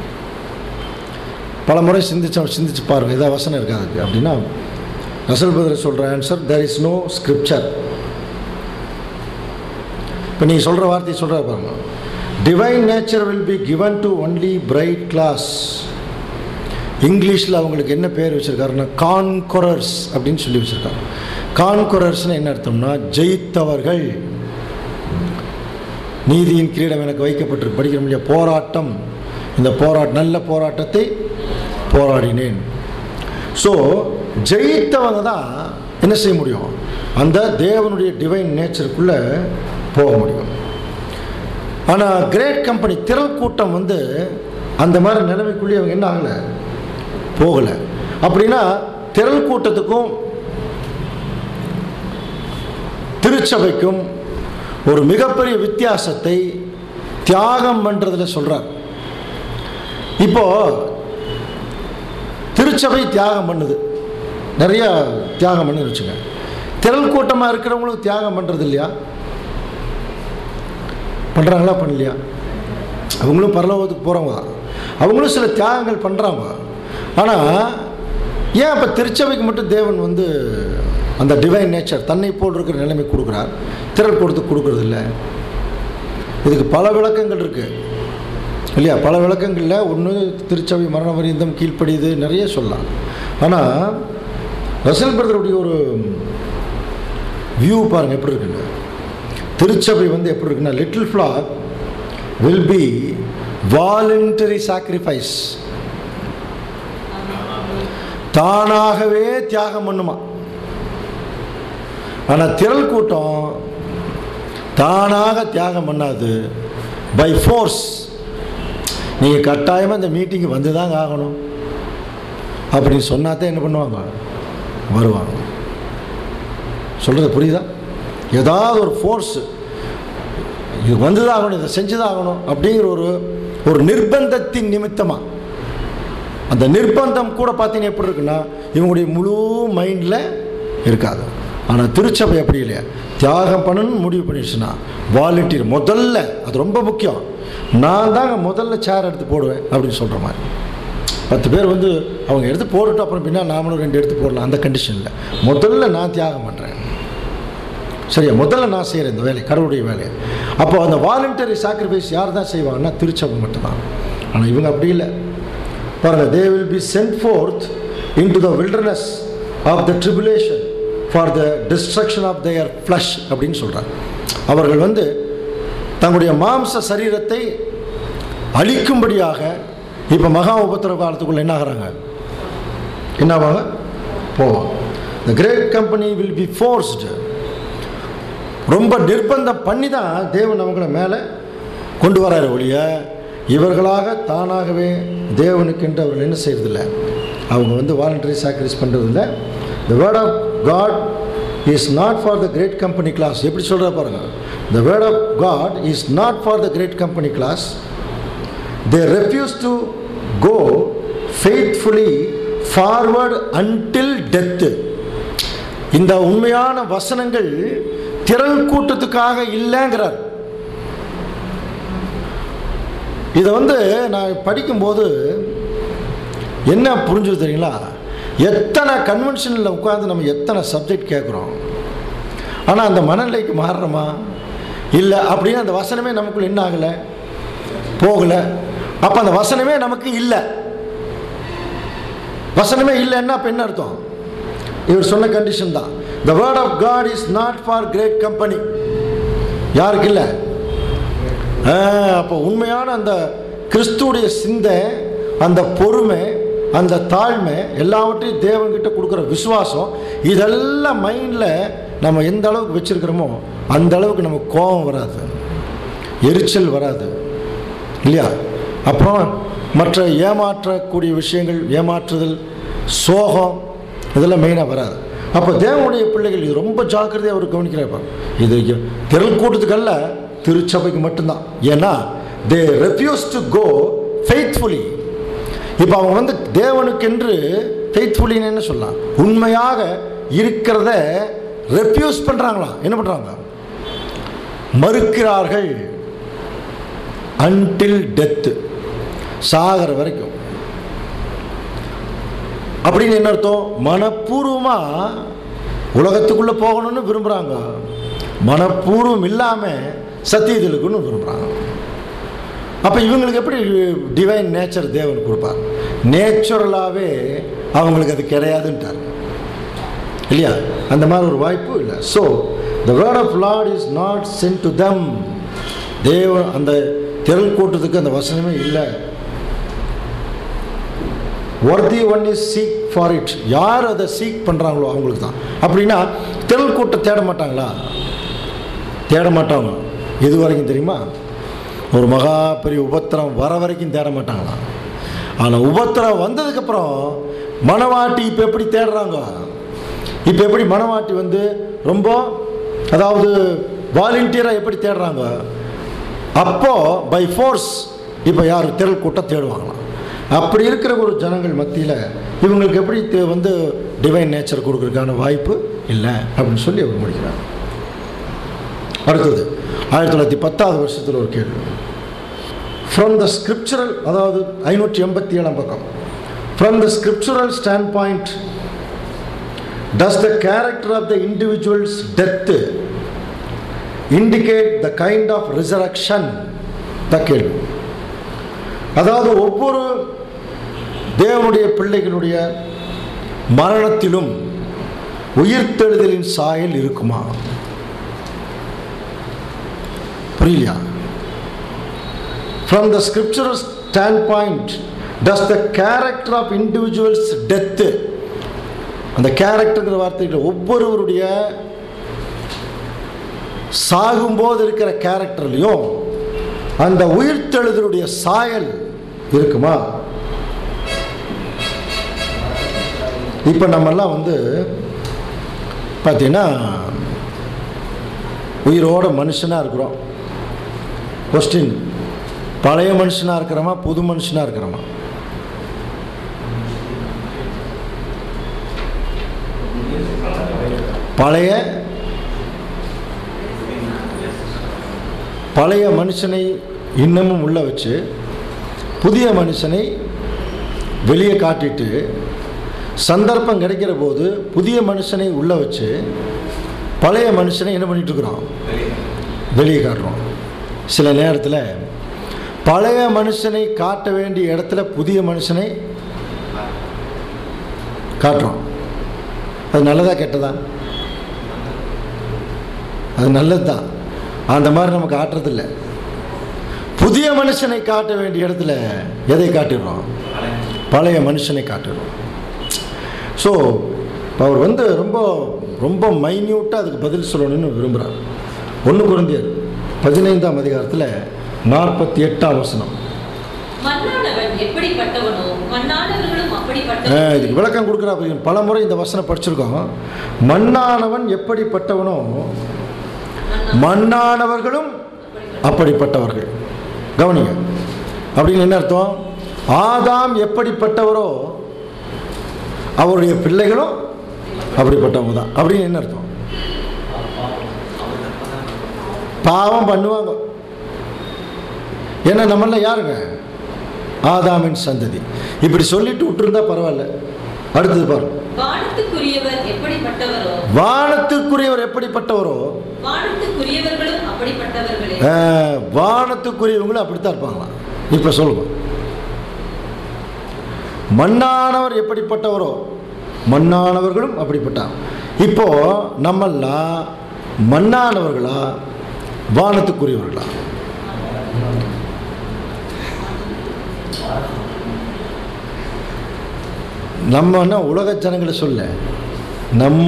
பல முறை சிந்திச்சு பாருங்கள், ஏதாவது வசனம் இருக்காது அப்படின்னா ரசல் பிரதர் சொல்கிற answer, there is no scripture. இப்போ நீங்கள் சொல்கிற வார்த்தையை சொல்கிற பாருங்க, divine nature will be given to only bride class. இங்கிலீஷில் அவங்களுக்கு என்ன பேர் வச்சுருக்காருன்னா கான்கொரர்ஸ் அப்படின்னு சொல்லி வச்சுருக்காங்க. கான்கொரர்ஸ்னு என்ன அர்த்தம்னா ஜெயித்தவர்கள். நீதியின் கிரீடம் எனக்கு வைக்கப்பட்டிருக்கு, படிக்கிற முடியாது. போராட்டம், இந்த நல்ல போராட்டத்தை போராடினேன். ஸோ ஜெயித்தவங்க தான் என்ன செய்ய முடியும்? அந்த தேவனுடைய டிவைன் நேச்சருக்குள்ளே போக முடியும். ஆனால் கிரேட் கம்பெனி திரள் கூட்டம் வந்து அந்த மாதிரி நிலைமைக்குள்ளேயே அவங்க என்ன ஆகலை, போகலை. அப்படின்னா திரள் கூட்டத்துக்கும் திருச்சபைக்கும் ஒரு மிகப்பெரிய வித்தியாசத்தை தியாகம் பண்ணுறதுல சொல்கிறார். இப்போ திருச்சபை தியாகம் பண்ணுது, நிறைய தியாகம் பண்ணி வச்சுங்க. திரள் கூட்டமாக இருக்கிறவங்களும் தியாகம் பண்ணுறது இல்லையா? பண்ணுறாங்களா? பண்ணலையா? அவங்களும் பரலோகத்துக்கு போகிறவங்க தான், அவங்களும் சில தியாகங்கள் பண்ணுறாங்க. ஆனால் ஏன் அப்போ திருச்சபைக்கு மட்டும் தேவன் வந்து அந்த டிவைன் நேச்சர் தன்னை போல் இருக்கிற நிலைமை கொடுக்குறார், திரள் கொடுத்து கொடுக்கறது இல்லை? இதுக்கு பல விளக்கங்கள் இருக்குது இல்லையா? பல விளக்கங்களில் ஒன்று திருச்சபை மரண பரியந்தம் கீழ்ப்படியுது, நிறைய சொல்லலாம். ஆனால் ரசல் பிரதருடைய ஒரு வியூ பாருங்கள் எப்படி இருக்குன்னு. திருச்சபை வந்து எப்படி இருக்குன்னா, little flock will be voluntary sacrifice, தானாகவே தியாகம் பண்ணுமா. ஆனால் திரள் கூட்டம் தானாக தியாகம் பண்ணாது, பை ஃபோர்ஸ். நீங்கள் கட்டாயமாக இந்த மீட்டிங்கு வந்து தாங்க ஆகணும் அப்படின்னு சொன்னாதான் என்ன பண்ணுவாங்க, வருவாங்க. சொல்கிறது புரியுதா? ஏதாவது ஒரு ஃபோர்ஸு, இது வந்து தான் ஆகணும், இதை செஞ்சு தான் ஆகணும் அப்படிங்கிற ஒரு நிர்பந்தத்தின் நிமித்தமாக. அந்த நிர்பந்தம் கூட பார்த்தீங்கன்னா எப்படி இருக்குன்னா, இவங்களுடைய முழு மைண்டில் இருக்காது. ஆனால் திருச்சபை அப்படி இல்லையா, தியாகம் பண்ணணும்னு முடிவு பண்ணிடுச்சுன்னா வாலண்டியர் முதல்ல, அது ரொம்ப முக்கியம். நான் தாங்க முதல்ல சேர் எடுத்து போடுவேன் அப்படின்னு சொல்கிற மாதிரி. 10 பேர் வந்து அவங்க எடுத்து போட்டுட்டு அப்புறம் பின்னா நாமளும் 2 எடுத்து போடலாம், அந்த கண்டிஷனில் முதல்ல நான் தியாகம் பண்ணுறேன். சரியா? முதல்ல நான் செய்கிறேன் இந்த வேலை, கடவுளுடைய வேலையை. அப்போ அந்த வாலண்டரி சாக்ரிஃபைஸ் யார் தான் செய்வாங்கன்னா திருச்சபை மட்டும்தான். ஆனால் இவங்க அப்படி இல்லை பாருங்கள். they will be sent forth into the wilderness of the tribulation for the destruction of their flesh அப்படின்னு சொல்கிறார். அவர்கள் வந்து தங்களுடைய மாம்ச சரீரத்தை அழிக்கும்படியாக இப்போ மகா உபத்திரவ காலத்துக்குள்ளே என்ன ஆகிறாங்க, என்னவாங்க போவாங்க. the great company will be forced, ரொம்ப நிர்பந்தம் பண்ணி தான் தேவன் அவங்கள மேலே கொண்டு வராரு ஒழிய இவர்களாக தானாகவே தேவனுக்கென்று அவர்கள் என்ன செய்யறதில்லை, அவங்க வந்து வாலண்டரி சாக்ரிஃபைஸ் பண்ணுறதில்லை. the word of God is not for the great company class. எப்படி சொல்கிற பாருங்கள், the word of God is not for the great company class. they refuse to go faithfully forward until death. இந்த உண்மையான வசனங்கள் திரள் கூட்டத்துக்காக இல்லைங்கிறார். இதை வந்து நான் படிக்கும்போது என்ன புரிஞ்சுது தெரியுங்களா, எத்தனை கன்வென்ஷனில் உட்காந்து நம்ம எத்தனை சப்ஜெக்ட் கேட்குறோம், ஆனால் அந்த மனநிலைக்கு மாறுறோமா இல்லை அப்படின்னு அந்த வசனமே நமக்குள்ள என்ன ஆகலை, போகலை. அப்போ அந்த வசனமே நமக்கு இல்லை. வசனமே இல்லைன்னா அப்போ என்ன அர்த்தம்? இவர் சொன்ன கண்டிஷன் தான். the word of God is not for great company. யாருக்கு இல்லை? அப்போ உண்மையான அந்த கிறிஸ்துடைய சிந்தை, அந்த பொறுமை, அந்த தாழ்மை, எல்லாவற்றையும் தேவன்கிட்ட கொடுக்குற விசுவாசம், இதெல்லாம் மைண்டில் நம்ம எந்த அளவுக்கு வச்சுருக்கிறோமோ அந்த அளவுக்கு நமக்கு கோபம் வராது, எரிச்சல் வராது இல்லையா? அப்புறம் மற்ற ஏமாற்றக்கூடிய விஷயங்கள், ஏமாற்றுதல், சோகம், இதெல்லாம் மெயினாக வராது. அப்போ தேவனுடைய பிள்ளைகள் இது ரொம்ப ஜாக்கிரதையாக அவர் கவனிக்கிறார். இது திரள் கூட்டத்துக்கல்ல, திருச்சபைக்கு மட்டும்தான். ஏன்னா they refuse to go faithfully. இப்போ அவங்க வந்து தேவனுக்கென்று ஃபெய்த்ஃபுல்லின்னு என்ன சொல்லலாம், உண்மையாக இருக்கிறத ரெஃப்யூஸ் பண்ணுறாங்களாம். என்ன பண்ணுறாங்க? மறுக்கிறார்கள். அன்டில் டெத்து, சாகிற வரைக்கும். அப்படின்னு என்ன அர்த்தம்? மனப்பூர்வமாக உலகத்துக்குள்ளே போகணும்னு விரும்புகிறாங்க, மனப்பூர்வம் இல்லாமல் சத்தியத்திலுக்குன்னு விரும்புகிறாங்க. அப்போ இவங்களுக்கு எப்படி டிவைன் நேச்சர் தேவன் கொடுப்பார்? நேச்சுரலாகவே அவங்களுக்கு அது கிடையாதுன்ட்டார் இல்லையா? அந்த மாதிரி ஒரு வாய்ப்பு இல்லை. So the word of Lord is not sent to them. தேவன் அந்த திரள் கூட்டத்துக்கு அந்த வசனமே இல்லை. worthy one is seek for it. யார் அதை சீக் பண்ணுறாங்களோ அவங்களுக்கு தான். அப்படின்னா திரள் கூட்டம் தேட மாட்டாங்களா? தேட மாட்டாங்க. எது வரைக்கும் தெரியுமா? ஒரு மகா பெரிய உபத்திரம் வர வரைக்கும் தேட மாட்டாங்களா? ஆனால் உபத்திரம் வந்ததுக்கப்புறம் மனவாட்டி இப்போ எப்படி தேடுறாங்க? இப்போ எப்படி மனவாட்டி வந்து ரொம்ப, அதாவது வாலண்டியராக எப்படி தேடுறாங்க? அப்போது பை ஃபோர்ஸ் இப்போ யார் திரள் கூட்டம் தேடுவாங்களாம். அப்படி இருக்கிற ஒரு ஜனங்கள் மத்தியில் இவங்களுக்கு எப்படி வந்து டிவைன் நேச்சர் கொடுக்குறதுக்கான வாய்ப்பு இல்லை அப்படின்னு சொல்லி அவர் முடிக்கிறார். அடுத்தது 1910 வருஷத்தில் ஒரு கேள்வி. ஃப்ரம் த ஸ்கிரிப்சரல், அதாவது 587 பக்கம், From the scriptural standpoint, does the character of the individual's death indicate the kind of resurrection? கேள்வி. அதாவது ஒவ்வொரு தேவனுடைய பிள்ளைகளுடைய மரணத்திலும் உயிர்த்தெழுதலின் சாயல் இருக்குமா? புரியலையா? From the scriptural standpoint, does the character of individuals death, அந்த கேரக்டர்ங்கிற வார்த்தைகள் ஒவ்வொருவருடைய சாகும்போது இருக்கிற கேரக்டர்லையும் அந்த உயிர்த்தெழுதலுடைய சாயல் இருக்குமா? இப்போ நம்மெல்லாம் பார்த்தீங்கன்னா உயிரோட மனுஷனாக இருக்கிறோம். கொஸ்டின், பழைய மனுஷனாக இருக்கிறோமா புது மனுஷனாக இருக்கிறோமா? பழைய மனுஷனை இன்னமும் உள்ள வச்சு புதிய மனுஷனை வெளியே காட்டிட்டு சந்தர்ப்பம் கிடைக்கிற போது புதிய மனுஷனை உள்ள வச்சு பழைய மனுஷனை என்ன பண்ணிட்டு இருக்கிறோம்? வெளியே காட்டுறோம். சில நேரத்தில் பழைய மனுஷனை காட்ட வேண்டிய இடத்துல புதிய மனுஷனை காட்டுறோம். அது நல்லதா கெட்டதா? அது நல்லது தான். அந்த மாதிரி நம்ம காட்டுறதில்லை. புதிய மனுஷனை காட்ட வேண்டிய இடத்துல எதை காட்டிடுறோம்? பழைய மனுஷனை காட்டிடுறோம். ஸோ அவர் ரொம்ப ரொம்ப மைன்யூட்டாக அதுக்கு பதில் சொல்லணும்னு விரும்புகிறார். 1 கொரிந்தியர் 15ஆம் அதிகாரத்தில் 48ஆம் வசனம். இதுக்கு விளக்கம் கொடுக்குறா. பல முறை இந்த வசனம் படிச்சிருக்கோம். மண்ணானவன் எப்படிப்பட்டவனோ மண்ணானவர்களும் அப்படிப்பட்டவர்கள். கவனிங்க, அப்படின்னு என்ன அர்த்தம்? ஆதாம் எப்படிப்பட்டவரோ அவருடைய பிள்ளைகளும் அப்படிப்பட்டவங்க தான். அப்படின்னு என்ன அர்த்தம்? பாவம் பண்ணுவாங்க. ஏன்னா நம்மள யாருங்க? ஆதாமின் சந்ததி. இப்படி சொல்லிட்டு விட்டுருந்தா பரவாயில்ல. அடுத்தது பாரு. வானத்துக்குரியவர் எப்படிப்பட்டவரோ வானத்துக்குரியவங்களும் அப்படித்தான் இருப்பாங்களாம். இப்ப சொல்லுங்க, மண்ணானவர் எப்படிப்பட்டவரோ மண்ணானவர்களும் அப்படிப்பட்டாங்க. இப்போ நம்மெல்லாம் மண்ணானவர்களா வானத்துக்குரியவர்களா? நம்ம உலக ஜனங்களை சொல்ல நம்ம.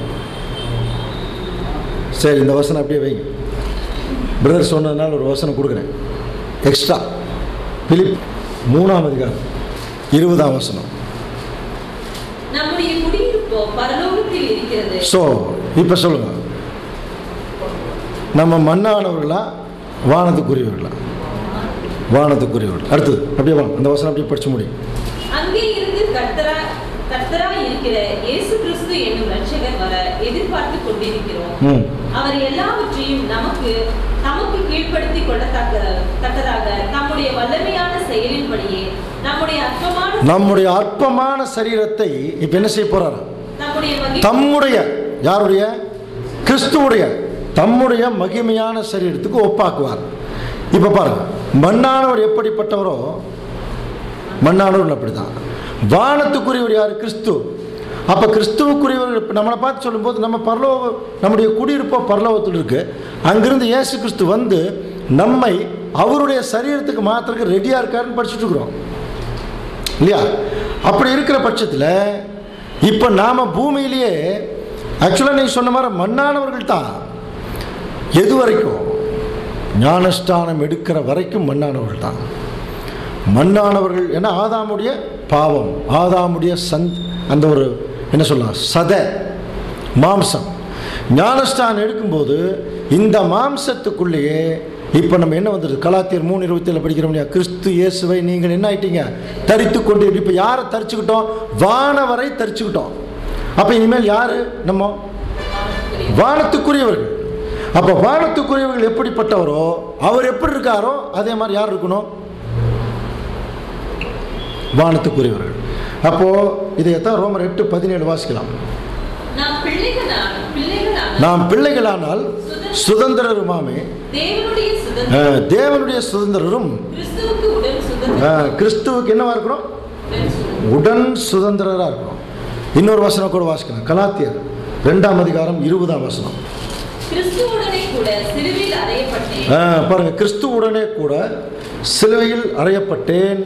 சரி, இந்த வசனம் அப்படியே வைங்க. பிரதர் சொன்னதுனால ஒரு வசனம் கொடுக்குறேன் எக்ஸ்ட்ரா. பிலிப் 3ஆம் அதிகாரம் 20ஆம் வசனம். ஸோ இப்போ சொல்லுங்க, நம்ம மண்ணானவர்களா வானத்துக்குரியவர்களா? வானத்துக்குரியவர்கள். அடுத்தது அப்படியே வாங்க, அந்த வசனம் அப்படியே படிச்சு முடியும். அங்கே இருந்து கர்த்தராய் இருக்கிற இயேசு கிறிஸ்து என்னும் இரட்சகர் வர எதிர்பார்த்து கொண்டிருக்கிறோம். அவர் எல்லாவற்றையும் நமக்கு கீழ்ப்படுத்தி கொள்ளத்தக்கதாக நம்முடைய வல்லமையான செயலின்படியே நம்முடைய அற்பமான சரீரத்தை இப்ப என்ன செய்ய போறார்? தம்முடைய, யாருடைய? கிறிஸ்துவுடைய தம்முடைய மகிமையான சரீரத்துக்கு ஒப்பாக்குவார். இப்ப பாருங்க, மண்ணானவர் எப்படிப்பட்டவரோ மண்ணானவர் அப்படிதான். வானத்துக்குரியவர் யாரு? கிறிஸ்து. அப்ப கிறிஸ்துவுக்குரியவர் நம்மளை பார்த்து சொல்லும்போது நம்ம நம்முடைய குடியிருப்போ பரலோகத்தில் இருக்கு. அங்கிருந்து இயேசு கிறிஸ்து வந்து நம்மை அவருடைய சரீரத்துக்கு மாத்திரக்கு ரெடியா இருக்காருன்னு படிச்சுட்டு இருக்கிறோம் இல்லையா? அப்படி இருக்கிற பட்சத்தில் இப்ப நாம பூமியிலேயே ஆக்சுவலா நீ சொன்ன மாதிரி மண்ணானவர்கள் தான். எது வரைக்கும்? ஞானஸ்தானம் எடுக்கிற வரைக்கும் மண்ணானவர்கள் தான். மண்ணானவர்கள் ஏன்னா ஆதாமுடைய பாவம், ஆதாமுடைய அந்த ஒரு என்ன சொல்லலாம், சத மாம்சம். ஞானஸ்தானம் எடுக்கும்போது இந்த மாம்சத்துக்குள்ளேயே இப்போ நம்ம என்ன வந்துடுது? கலாத்தியர் 3:27 படிக்கிறோம் இல்லையா? கிறிஸ்து இயேசுவை நீங்கள் என்ன ஆயிட்டீங்க? தரித்து கொண்டு. இப்போ யாரை தரிச்சுக்கிட்டோம்? வானவரை தரிச்சுக்கிட்டோம். அப்போ இனிமேல் யாரு? நம்ம வானத்துக்குரியவர்கள். அப்போ வானத்துக்குரியவர்கள் எப்படிப்பட்டவரோ அவர் எப்படி இருக்காரோ அதே மாதிரி யார் இருக்கணும்? வானத்துக்குரியவர்கள். அப்போது இதைத்தான் ரோமர் 8:17 வாசிக்கலாம். நாம் பிள்ளைகளானால் சுதந்திரருமாமே, தேவனுடைய சுதந்திரரும் கிறிஸ்துவுக்கு என்னவா இருக்கிறோம்? உடன் சுதந்திரராக இருக்கிறோம். இன்னொரு வசனம் கூட வாசிக்கலாம். கலாத்தியர் 2:20 பாருங்க, கிறிஸ்துவுடனே கூட சிலுவையில் அறையப்பட்டேன்.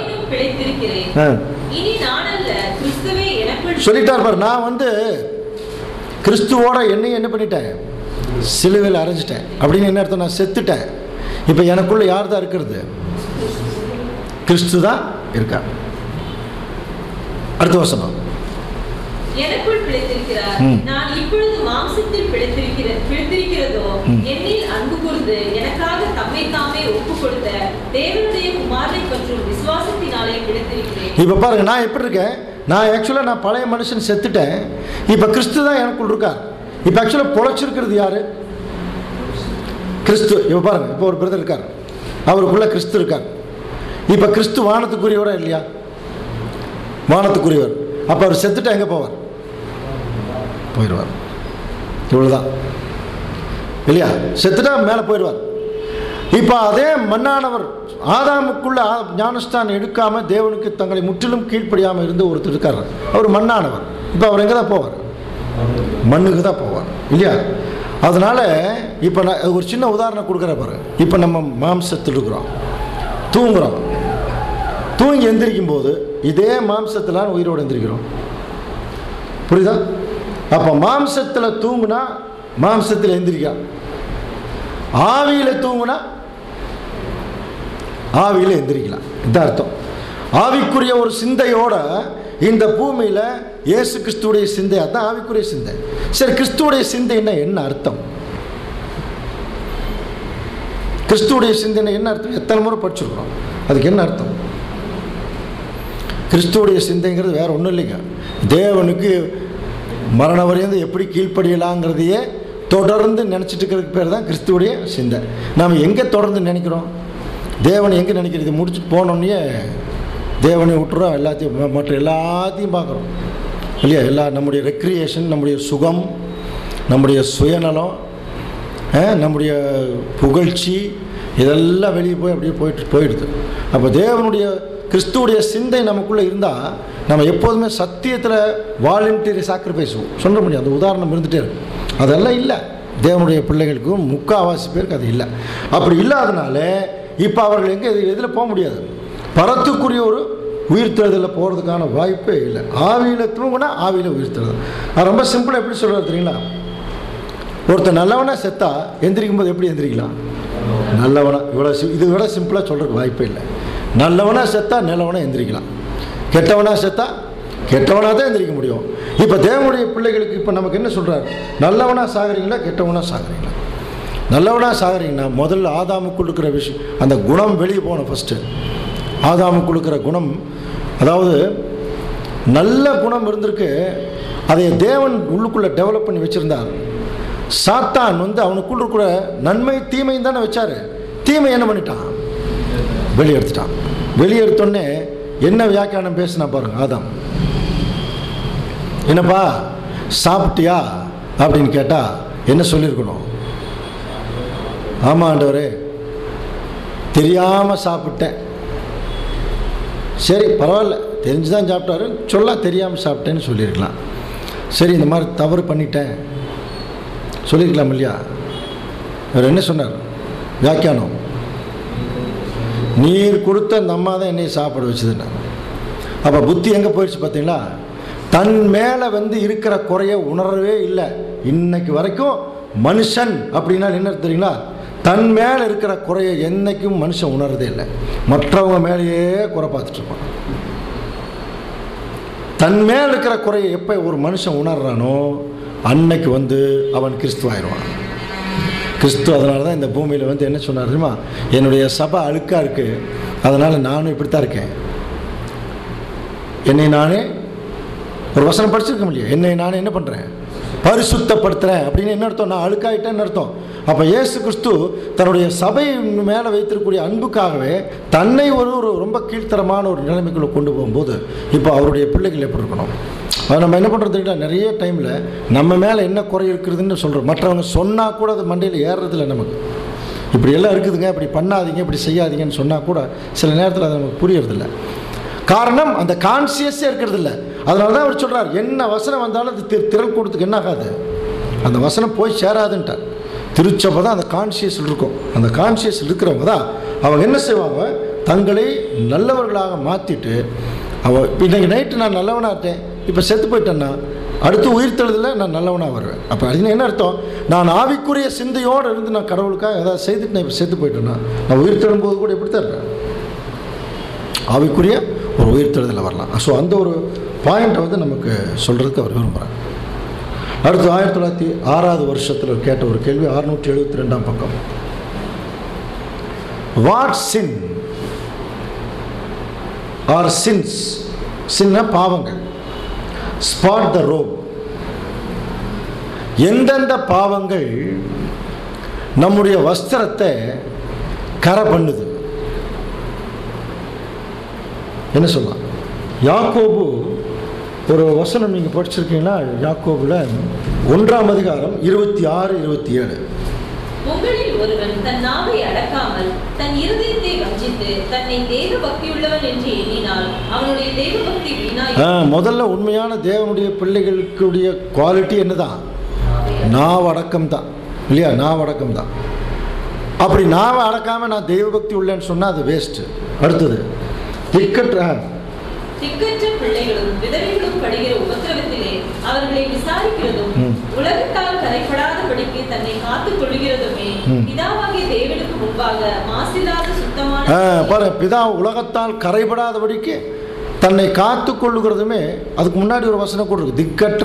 சொல்லிட்டார் பாரு, நான் கிறிஸ்துவோட என்னையும் என்ன பண்ணிட்டேன்? சிலுவையில் அரைஞ்சிட்டேன். அப்படின்னு என்ன அர்த்தம்? நான் செத்துட்டேன். இப்போ எனக்குள்ள யார் தான் இருக்கிறது? கிறிஸ்து தான் இருக்கார். அடுத்த வசனம், எனக்குள் பிழைத்திருக்கிறார். நான் இப்பொழுது மாம்சத்தில் பிழைத்திருக்கிறதோ என்னில் அன்பு கூர்ந்து எனக்காக தம்மை தாமே ஒப்புக் கொடுத்த தேவனுடைய குமாரனை பற்றும் விசுவாசத்தினாலே பிழைத்திருக்கிறேன். இப்ப பாருங்க, நான் எப்படி இருக்கேன்? நான் ஆக்சுவலா நான் பழைய மனுஷன் செத்துட்டேன். இப்ப கிறிஸ்து தான் எனக்குள் இருக்கார். இப்ப ஆக்சுவலா பொழைச்சிருக்கிறது யாரு? கிறிஸ்து. இப்ப பாருங்க, இப்போ ஒரு பிரதர் இருக்கார், அவருக்குள்ள கிறிஸ்து இருக்கார். இப்ப கிறிஸ்து வானத்துக்குரியவரா இல்லையா? வானத்துக்குரியவர். அப்ப அவர் செத்துட்டா எங்க போவார்? போயிடுவார். இவ்வளவுதான் இல்லையா? செத்துட்டா மேலே போயிடுவார். இப்போ அதே மண்ணானவர் ஆதாமுக்குள்ள ஞானஸ்தானம் எடுக்காம தேவனுக்கு தங்களை முற்றிலும் கீழ்ப்படியாமல் இருந்து ஒருத்தர் இருக்கார். அவர் மண்ணானவர். இப்போ அவர் எங்கே தான் போவார்? மண்ணுக்கு தான் போவார் இல்லையா? அதனால இப்போ நான் ஒரு சின்ன உதாரணம் கொடுக்குற பாரு. இப்போ நம்ம மாம்சத்தில் இருக்கிறோம், தூங்குறோம். தூங்கி எந்திரிக்கும் போது இதே மாம்சத்தில் உயிரோடு எந்திரிக்கிறோம். புரியுதா? அப்போ மாம்சத்தில் தூங்குனா மாம்சத்தில் எந்திரிக்கா, ஆவியில் தூங்குனா ஆவியில் எந்திரிக்கலாம். இதுதான் அர்த்தம். ஆவிக்குரிய ஒரு சிந்தையோட இந்த பூமியில் இயேசு கிறிஸ்துடைய சிந்தை, அதுதான் ஆவிக்குரிய சிந்தை. சரி, கிறிஸ்துடைய சிந்தைன்னா என்ன அர்த்தம்? கிறிஸ்துடைய சிந்தைன்னா என்ன அர்த்தம்? எத்தனை முறை படிச்சிருக்கிறோம். அதுக்கு என்ன அர்த்தம்? கிறிஸ்துடைய சிந்தைங்கிறது வேற ஒன்றும் இல்லைங்க. தேவனுக்கு மரண வரையும் எப்படி கீழ்ப்படியலாங்கிறதையே தொடர்ந்து நினச்சிட்டு இருக்கிறதுக்கு பேர் தான் கிறிஸ்துவுடைய சிந்தை. நாம் எங்கே தொடர்ந்து நினைக்கிறோம்? தேவனை எங்கே நினைக்கிறது? முடிச்சு போனோன்னே தேவனை விட்டுறோம், எல்லாத்தையும் மற்ற எல்லாத்தையும் பார்க்குறோம் இல்லையா? நம்முடைய ரெக்ரியேஷன், நம்முடைய சுகம், நம்முடைய சுயநலம், நம்முடைய புகழ்ச்சி, இதெல்லாம் வெளியே போய் அப்படியே போயிடுது. அப்போ தேவனுடைய கிறிஸ்துவுடைய சிந்தை நமக்குள்ளே இருந்தால் நம்ம எப்போதுமே சத்தியத்தில் வாலண்டரி சாக்ரிஃபைஸ் சொல்ல முடியும். அந்த உதாரணம் இருந்துகிட்டே இருக்கும். அதெல்லாம் இல்லை தேவனுடைய பிள்ளைகளுக்கும், முக்கால்வாசி பேருக்கு அது இல்லை. அப்படி இல்லாதனால இப்போ அவர்கள் எங்கே எதில் போக முடியாது? பரத்துக்குரிய ஒரு உயிர்த்தெழுதலில் போகிறதுக்கான வாய்ப்பே இல்லை. ஆவியில் தூங்கினா ஆவியில் உயிர்த்தெழுதல். அது ரொம்ப சிம்பிளாக எப்படி சொல்கிறது தெரியுங்களா? ஒருத்தர் நல்லவனா செத்தா எந்திரிக்கும் போது எப்படி எந்திரிக்கலாம்? நல்லவனா. இதை விட சிம்பிளாக சொல்கிறதுக்கு வாய்ப்பே இல்லை. நல்லவனா செத்தா நல்லவனா எந்திரிக்கலாம், கெட்டவனா செத்தா கெட்டவனாக தான் எந்திரிக்க முடியும். இப்போ தேவனுடைய பிள்ளைகளுக்கு இப்போ நமக்கு என்ன சொல்கிறார்? நல்லவனா சாகிறீங்களா, கெட்டவனா சாகிறீங்களா? நல்லவனா சாகிறீங்கன்னா முதல்ல ஆதாமுக்குள் இருக்கிற விஷயம், அந்த குணம் வெளியே போகணும். ஃபஸ்ட்டு ஆதாமுக்குள் இருக்கிற குணம், அதாவது நல்ல குணம் இருந்திருக்கு, அதை தேவன் உள்ளுக்குள்ளே டெவலப் பண்ணி வச்சுருந்தார். சாத்தான் அவனுக்குள்ள இருக்கிற நன்மை தீமையும் தானே வச்சார். தீமை என்ன பண்ணிட்டான்? வெளியெடுத்துட்டான். வெளியெடுத்தோடனே என்ன வியாக்கியானம் பேசினா பாருங்க. ஆதாம், என்னப்பா சாப்பிட்டியா அப்படின்னு கேட்டால் என்ன சொல்லியிருக்கணும்? ஆமாம் ஆண்டவரே, தெரியாமல் சாப்பிட்டேன். சரி பரவாயில்ல, தெரிஞ்சு தான் சாப்பிட்டாரு, சொல்ல தெரியாமல் சாப்பிட்டேன்னு சொல்லியிருக்கலாம். சரி இந்த மாதிரி தவறு பண்ணிட்டேன் சொல்லியிருக்கலாம் இல்லையா? அவர் என்ன சொன்னார் வியாக்கியானம்? நீர் கொடுத்த அந்த அம்மா தான் என்னை சாப்பிட வச்சதுன்னா. அப்போ புத்தி எங்கே போயிடுச்சு பார்த்தீங்களா? தன் மேலே இருக்கிற குறைய உணரவே இல்லை. இன்னைக்கு வரைக்கும் மனுஷன் அப்படின்னா என்ன தெரியுங்களா? தன் மேலே இருக்கிற குறைய என்னைக்கும் மனுஷன் உணர்றதே இல்லை. மற்றவங்க மேலேயே குறை பார்த்துட்டு இருப்பான். தன் மேலே இருக்கிற குறைய எப்போ ஒரு மனுஷன் உணர்றானோ அன்னைக்கு அவன் கிறிஸ்துவாயிடுவான். கிறிஸ்து அதனால தான் இந்த பூமியில் என்ன சொன்னார் தெரியுமா? என்னுடைய சபை அழுக்காக இருக்குது, அதனால் நானும் இப்படித்தான் இருக்கேன். என்னை நானே ஒரு வசனம் படிச்சிருக்க முடியும். என்னை நானே என்ன பண்ணுறேன்? பரிசுத்தப்படுத்துகிறேன் அப்படின்னு என்ன அர்த்தம்? நான் அழுக்காயிட்டேன்னு அர்த்தம். அப்போ இயேசு கிறிஸ்து தன்னுடைய சபை மேலே வைத்திருக்கக்கூடிய அன்புக்காகவே தன்னை ஒரு ரொம்ப கீழ்த்தரமான ஒரு நிலைமைக்குள்ளே கொண்டு போகும்போது இப்போ அவருடைய பிள்ளைகள் எப்படி இருக்கணும்? அதை நம்ம என்ன பண்ணுறதுக்கிட்ட நிறைய டைமில் நம்ம மேலே என்ன குறை இருக்கிறதுன்னு சொல்கிறோம். மற்றவங்க சொன்னால் கூட அது மண்டையில் ஏறுறதில்ல. நமக்கு இப்படி எல்லாம் இருக்குதுங்க, இப்படி பண்ணாதீங்க, இப்படி செய்யாதீங்கன்னு சொன்னால் கூட சில நேரத்தில் அது நமக்கு புரியறதில்ல. காரணம் அந்த கான்சியஸே இருக்கிறதில்ல. அதனால தான் அவர் சொல்கிறார், என்ன வசனம் வந்தாலும் அது திரள் கூட்டத்துக்கு என்ன ஆகாது, அந்த வசனம் போய் சேராதுன்ட்டார். திருச்சபை தான் அந்த கான்சியஸில் இருக்கும். அந்த கான்சியஸில் இருக்கிறவங்க தான் அவங்க என்ன செய்வாங்க, தங்களை நல்லவர்களாக மாற்றிட்டு இன்றைக்கி நைட்டு நான் நல்லவனாக இருந்தேன், இப்போ செத்து போயிட்டேன்னா அடுத்து உயிர்த்தெழுதில் நான் நல்லவனாக வருவேன். அப்போ அது என்ன அர்த்தம்? நான் ஆவிக்குரிய சிந்தையோடு இருந்து நான் கடவுளுக்காக ஏதாவது செய்துட்டு நான் இப்போ செத்து போயிட்டேன்னா நான் உயிர்த்தெழும்போது கூட எப்படி தான் இருப்பேன்? ஆவிக்குரிய ஒரு உயிர்த்தெழுதலில் வரலாம். ஸோ அந்த ஒரு பாயிண்ட்டை வந்து நமக்கு சொல்கிறதுக்கு அவர் விரும்புகிறார். அடுத்து 1906 வருஷத்தில் கேட்ட ஒரு கேள்வி, 672 பக்கம். வாட் சின் ஆர் சின்ஸ், சின்ன பாவங்கள், ஸ்பாட் த ரோப், எந்தெந்த பாவங்கள் நம்முடைய வஸ்திரத்தை கரை பண்ணுது? என்ன சொல்லலாம்? யாக்கோபு ஒரு வசனம் நீங்கள் படிச்சிருக்கீங்கன்னா, யாக்கோபுல 1ஆம் அதிகாரம் 26, 27. உங்களில் ஒருவன் தன் நாவை அடக்காமல் தன் இருதயத்தை வஞ்சித்து தன்னை தேவ பக்தியுள்ளவன் என்று எண்ணினால் அவனுடைய தேவ பக்தி வீணாய். முதல்ல உண்மையான தேவனுடைய பிள்ளைகளுக்குடைய குவாலிட்டி என்னதான்? நாவடக்கம் தான், இல்லையா? நாவடக்கம் தான். அப்படி நாவை அடக்காமல் நான் தெய்வ பக்தி உள்ளேன்னு சொன்னால் அது வேஸ்ட்டு. அடுத்தது திக்கற்ற பிள்ளைகளும் விதவைகளும் படுகிற உபத்திரவத்திலே அவர்களை விசாரிக்கிறதும் உலகத்தால் கரைப்படாதபடிக்கு தன்னை காத்துக் கொள்கிறதுமே பிதாவாகிய தேவனுக்கு முன்பாக மாசில்லாத சுத்தமான பிதா உலகத்தால் கரைபடாதபடிக்கு தன்னை காத்து கொள்ளுகிறதுமே. அதுக்கு முன்னாடி ஒரு வசனம் கூட இருக்கு, திக்கற்ற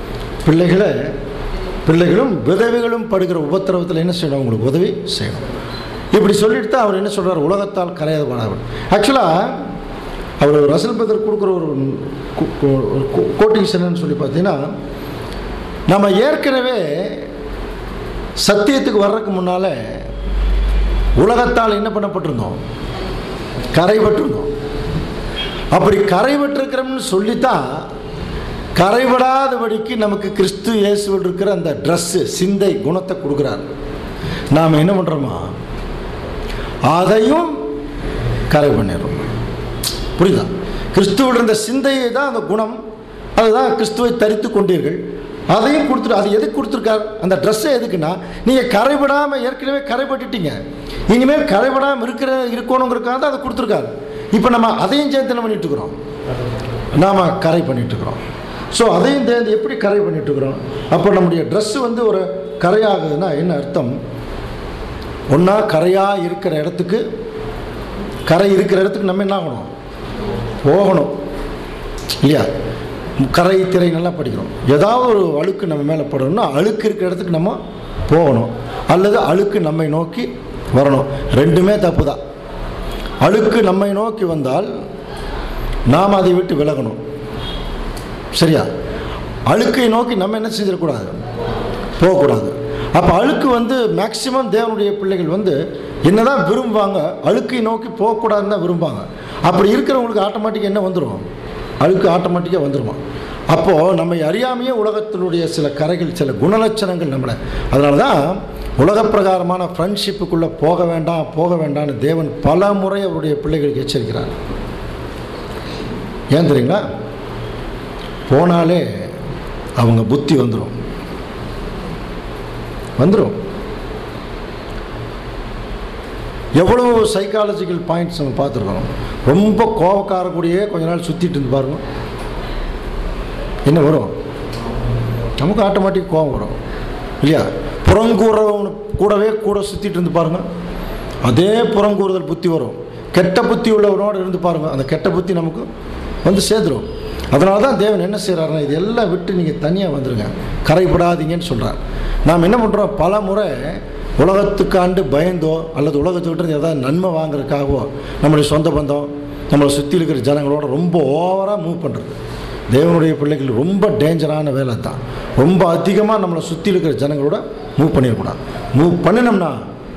பிள்ளைகளும் விதவைகளும் படுகிற உபத்திரவத்தில் என்ன செய்யணும்? அவங்களுக்கு உதவி செய்யணும். இப்படி சொல்லிட்டு தான் அவர் என்ன சொல்கிறார்? உலகத்தால் கரையாதபடாதவர். ஆக்சுவலாக அவர் ரசல் பதர் கொடுக்குற ஒரு கோட்டிங்ஸ் என்னன்னு சொல்லி பார்த்தீங்கன்னா, நம்ம ஏற்கனவே சத்தியத்துக்கு வர்றதுக்கு முன்னால் உலகத்தால் என்ன பண்ணப்பட்டிருந்தோம்? கரைபட்டிருந்தோம். அப்படி கரைபட்டிருக்கிறோம்னு சொல்லித்தான் கரைபடாதபடிக்கு நமக்கு கிறிஸ்து இயேசுவில் இருக்கிற அந்த ட்ரெஸ்ஸு, சிந்தை, குணத்தை கொடுக்குறாரு. நாம் என்ன பண்ணுறோமா? அதையும் கரை பண்ணிடுறோம். புரியுதா? கிறிஸ்துவில் இருந்த சிந்தையை தான் அந்த குணம், அதுதான் கிறிஸ்துவை தரித்து கொண்டீர்கள், அதையும் கொடுத்துட்டு. அது எதுக்கு கொடுத்துருக்கார்? அந்த ட்ரெஸ்ஸை எதுக்குன்னா, நீங்கள் கரைபடாமல் ஏற்கனவே கரைபட்டுட்டீங்க, இனிமேல் கரைபடாமல் இருக்கணுங்கிறதுக்காக தான் அதை கொடுத்துருக்காரு. இப்போ நம்ம அதையும் சேர்த்து என்ன பண்ணிட்டுருக்குறோம்? நாம் கரை பண்ணிட்டுருக்குறோம். ஸோ அதையும் சேர்ந்து எப்படி கரை பண்ணிட்டுருக்குறோம்? அப்போ நம்முடைய ட்ரெஸ்ஸு வந்து ஒரு கரையாகுதுன்னா என்ன அர்த்தம்? ஒன்றா கரையாக இருக்கிற இடத்துக்கு, கரை இருக்கிற இடத்துக்கு நம்ம என்ன ஆகணும்? போகணும், இல்லையா? கரை திரை நல்லா படிக்கிறோம். ஏதாவது ஒரு அழுக்கு நம்ம மேலே படணும்னா அழுக்கு இருக்கிற இடத்துக்கு நம்ம போகணும், அல்லது அழுக்கு நம்மை நோக்கி வரணும். ரெண்டுமே தப்பு தான். அழுக்கு நம்மை நோக்கி வந்தால் நாம் அதை விட்டு விலகணும், சரியா? அழுக்கை நோக்கி நம்ம என்ன செஞ்சிடக்கூடாது? போகக்கூடாது. அப்போ அழுக்கு வந்து மேக்சிமம் தேவனுடைய பிள்ளைகள் வந்து என்னதான் விரும்புவாங்க? அழுக்கை நோக்கி போகக்கூடாதுன்னு தான் விரும்புவாங்க. அப்படி இருக்கிறவங்களுக்கு ஆட்டோமேட்டிக்காக என்ன வந்துடும்? அழுக்கு ஆட்டோமேட்டிக்காக வந்துடுமா? அப்போது நம்ம அறியாமையே உலகத்தினுடைய சில கரைகள், சில குணலட்சணங்கள் நம்மளை, அதனால தான் உலக பிரகாரமான ஃப்ரெண்ட்ஷிப்புக்குள்ளே போக வேண்டாம்னு தேவன் பல முறை அவருடைய பிள்ளைகளுக்கு எச்சரிக்கிறார். ஏன் தெரியுங்களா? போனாலே அவங்க புத்தி வந்துடும். எவ்வளோ சைக்காலஜிக்கல் பாயிண்ட்ஸ் நம்ம பார்த்துருக்கோம். ரொம்ப கோபக்கார கூடயே கொஞ்ச நாள் சுற்றிட்டு இருந்து பாருங்க, என்ன வரும்? நமக்கு ஆட்டோமேட்டிக் கோபம் வரும், இல்லையா? புறங்கூறவனு கூட சுற்றிட்டு இருந்து பாருங்கள், அதே புறங்கூறுதல் புத்தி வரும். கெட்ட புத்தி உள்ளவனோடு இருந்து பாருங்கள், அந்த கெட்ட புத்தி நமக்கு வந்து சேர்ந்துடும். அதனால தான் தேவன் என்ன செய்கிறாருன்னா, இது எல்லாம் விட்டு நீங்கள் தனியாக வந்துடுங்க, கரைப்படாதீங்கன்னு சொல்கிறார். நாம் என்ன பண்ணுறோம்? பல முறை உலகத்துக்காண்டு பயந்தோ அல்லது உலகத்தை விட்டு ஏதாவது நன்மை வாங்குறதுக்காகவோ நம்மளுடைய சொந்த பந்தம், நம்மளை சுற்றி இருக்கிற ஜனங்களோட ரொம்ப ஓவராக மூவ் பண்ணுறது. தேவனுடைய பிள்ளைகள் ரொம்ப டேஞ்சரான வேலை தான். ரொம்ப அதிகமாக நம்மளை சுற்றி இருக்கிற ஜனங்களோட மூவ் பண்ணிடக்கூடாது. மூவ் பண்ணினோம்னா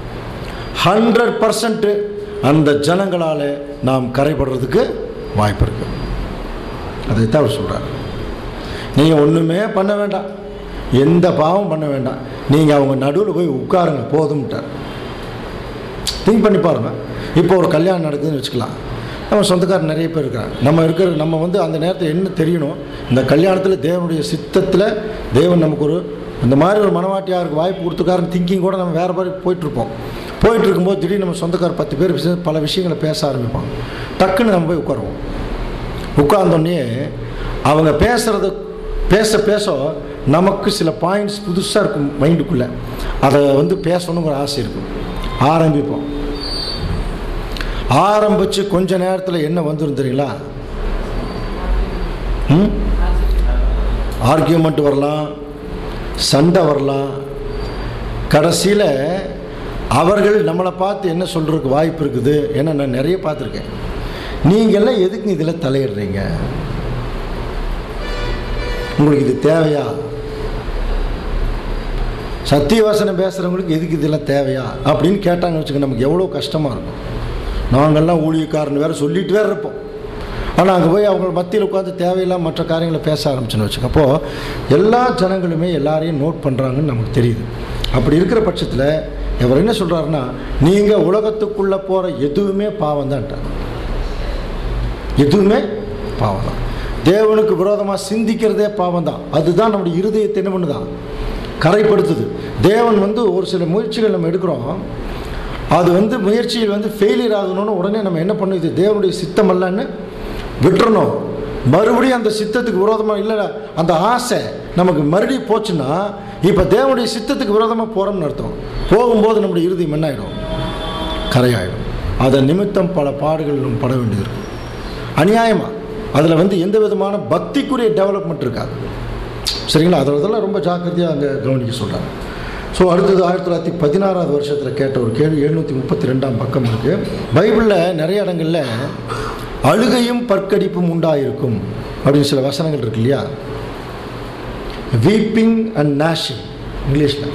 100% அந்த ஜனங்களால் நாம் கரைப்படுறதுக்கு வாய்ப்பு இருக்குது. அதைத்தான் அவர் சொல்கிறார். நீங்கள் ஒன்றுமே பண்ண வேண்டாம், எந்த பாவம் பண்ண வேண்டாம், நீங்கள் அவங்க நடுவில் போய் உட்காருங்க போதும்ட்டார். திங்க் பண்ணி பாருங்கள். இப்போ ஒரு கல்யாணம் நடக்குதுன்னு வச்சுக்கலாம். நம்ம சொந்தக்காரர் நிறைய பேர் இருக்கிறாங்க. நம்ம வந்து அந்த நேரத்தில் என்ன தெரியணும், இந்த கல்யாணத்தில் தேவனுடைய சித்தத்தில் தேவன் நமக்கு இந்த மாதிரி ஒரு மனவாட்டியாருக்கு வாய்ப்பு கொடுத்துருக்காருன்னு திங்கிங் கூட நம்ம வேறு மாதிரி போயிட்டு இருக்கும்போது திடீர்னு நம்ம சொந்தக்காரர் 10 பேர் பல விஷயங்களை பேச ஆரம்பிப்பாங்க. டக்குன்னு நம்ம போய் உட்காருவோம். உட்கார்ந்தோடனே அவங்க பேசுகிறத பேச நமக்கு சில பாயிண்ட்ஸ் புதுசாக இருக்கும் மைண்டுக்குள்ளே. அதை வந்து பேசணுங்கிற ஆசை இருக்கும். ஆரம்பிப்போம். ஆரம்பித்து கொஞ்ச நேரத்தில் என்ன வந்துடும் தெரியுங்களா? ஆர்கியூமெண்ட் வரலாம், சண்டை வரலாம். கடைசியில் அவர்கள் நம்மளை பார்த்து என்ன சொல்கிறதுக்கு வாய்ப்பு இருக்குது. ஏன்னா நான் நிறைய பார்த்துருக்கேன். நீங்கள்லாம் எதுக்கு இதில் தலையிடுறீங்க? உங்களுக்கு இது தேவையா? சத்தியவசனம் பேசுகிறவங்களுக்கு எதுக்கு இதெல்லாம் தேவையா அப்படின்னு கேட்டாங்கன்னு வச்சுக்கோங்க, நமக்கு எவ்வளோ கஷ்டமாக இருக்கும். நாங்கள்லாம் ஊழியக்காரன் வேறு சொல்லிட்டு வேறு இருப்போம். ஆனால் அங்கே போய் அவங்க மத்தியில் உட்காந்து தேவையில்லாம மற்ற காரியங்களை பேச ஆரம்பிச்சுன்னு வச்சுக்கோங்க. அப்போது எல்லா ஜனங்களுமே எல்லாரையும் நோட் பண்ணுறாங்கன்னு நமக்கு தெரியுது. அப்படி இருக்கிற பட்சத்தில் இவர் என்ன சொல்கிறாருன்னா, நீங்கள் உலகத்துக்குள்ளே போகிற எதுவுமே பாவம் தான்ட்டார். எதுவுமே பாவம் தான். தேவனுக்கு விரோதமாக சிந்திக்கிறதே பாவம் தான். அதுதான் நம்முடைய இருதயத்தை என்ன பண்ணுதான், கரைப்படுத்துது. தேவன் வந்து ஒரு சில முயற்சிகள் நம்ம எடுக்கிறோம். அது வந்து முயற்சியில் வந்து ஃபெயிலியர் ஆகணும்னு உடனே நம்ம என்ன பண்ணணும், இது தேவனுடைய சித்தம் அல்லன்னு விட்டுறணும். மறுபடியும் அந்த சித்தத்துக்கு விரோதமாக இல்லை, அந்த ஆசை நமக்கு மறுபடியும் போச்சுன்னா இப்போ தேவனுடைய சித்தத்துக்கு விரோதமாக போகிறோம்னு அர்த்தம். போகும்போது நம்முடைய இருதயம் என்ன ஆகிடும், கரையாயிடும். அதன் நிமித்தம் பல பாடுகள் நம்ம பட வேண்டியது இருக்கும். அநியாயமாக அதில் வந்து எந்த விதமான பக்திக்குரிய டெவலப்மெண்ட் இருக்காது. சரிங்களா? அதெல்லாம் ரொம்ப ஜாக்கிரதையாக அங்கே கவனிக்க சொல்கிறாங்க. ஸோ அடுத்தது 1916 வருஷத்தில் கேட்ட ஒரு கேள்வி 732 பக்கம் இருக்குது. பைபிளில் நிறைய இடங்களில் அழுகையும் பற்கடிப்பும் உண்டாயிருக்கும் அப்படின்னு சில வசனங்கள் இருக்கு இல்லையா? வீப்பிங் அண்ட் gnashing இங்கிலீஷில்.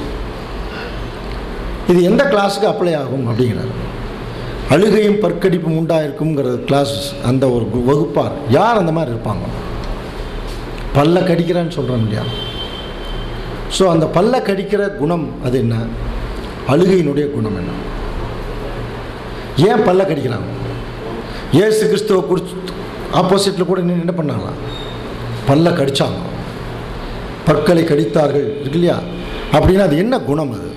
இது எந்த கிளாஸுக்கு அப்ளை ஆகும் அப்படிங்கிறார். அழுகையும் பற்கடிப்பும் உண்டாயிருக்குங்கிற கிளாஸ், அந்த ஒரு வகுப்பார் யார் அந்த மாதிரி இருப்பாங்க? பல்ல கடிக்கிறான்னு சொல்கிறோம் இல்லையா? ஸோ அந்த பல்ல கடிக்கிற குணம் அது என்ன? அழுகையினுடைய குணம் என்ன? ஏன் பல்ல கடிக்கிறாங்க? இயேசு கிறிஸ்துவ குறித்து ஆப்போசிட்டில் கூட என்ன பண்ணாங்களா? பல்ல கடித்தாங்க, பற்களை கடித்தார்கள் இருக்கு இல்லையா? அப்படின்னா அது என்ன குணம்? அது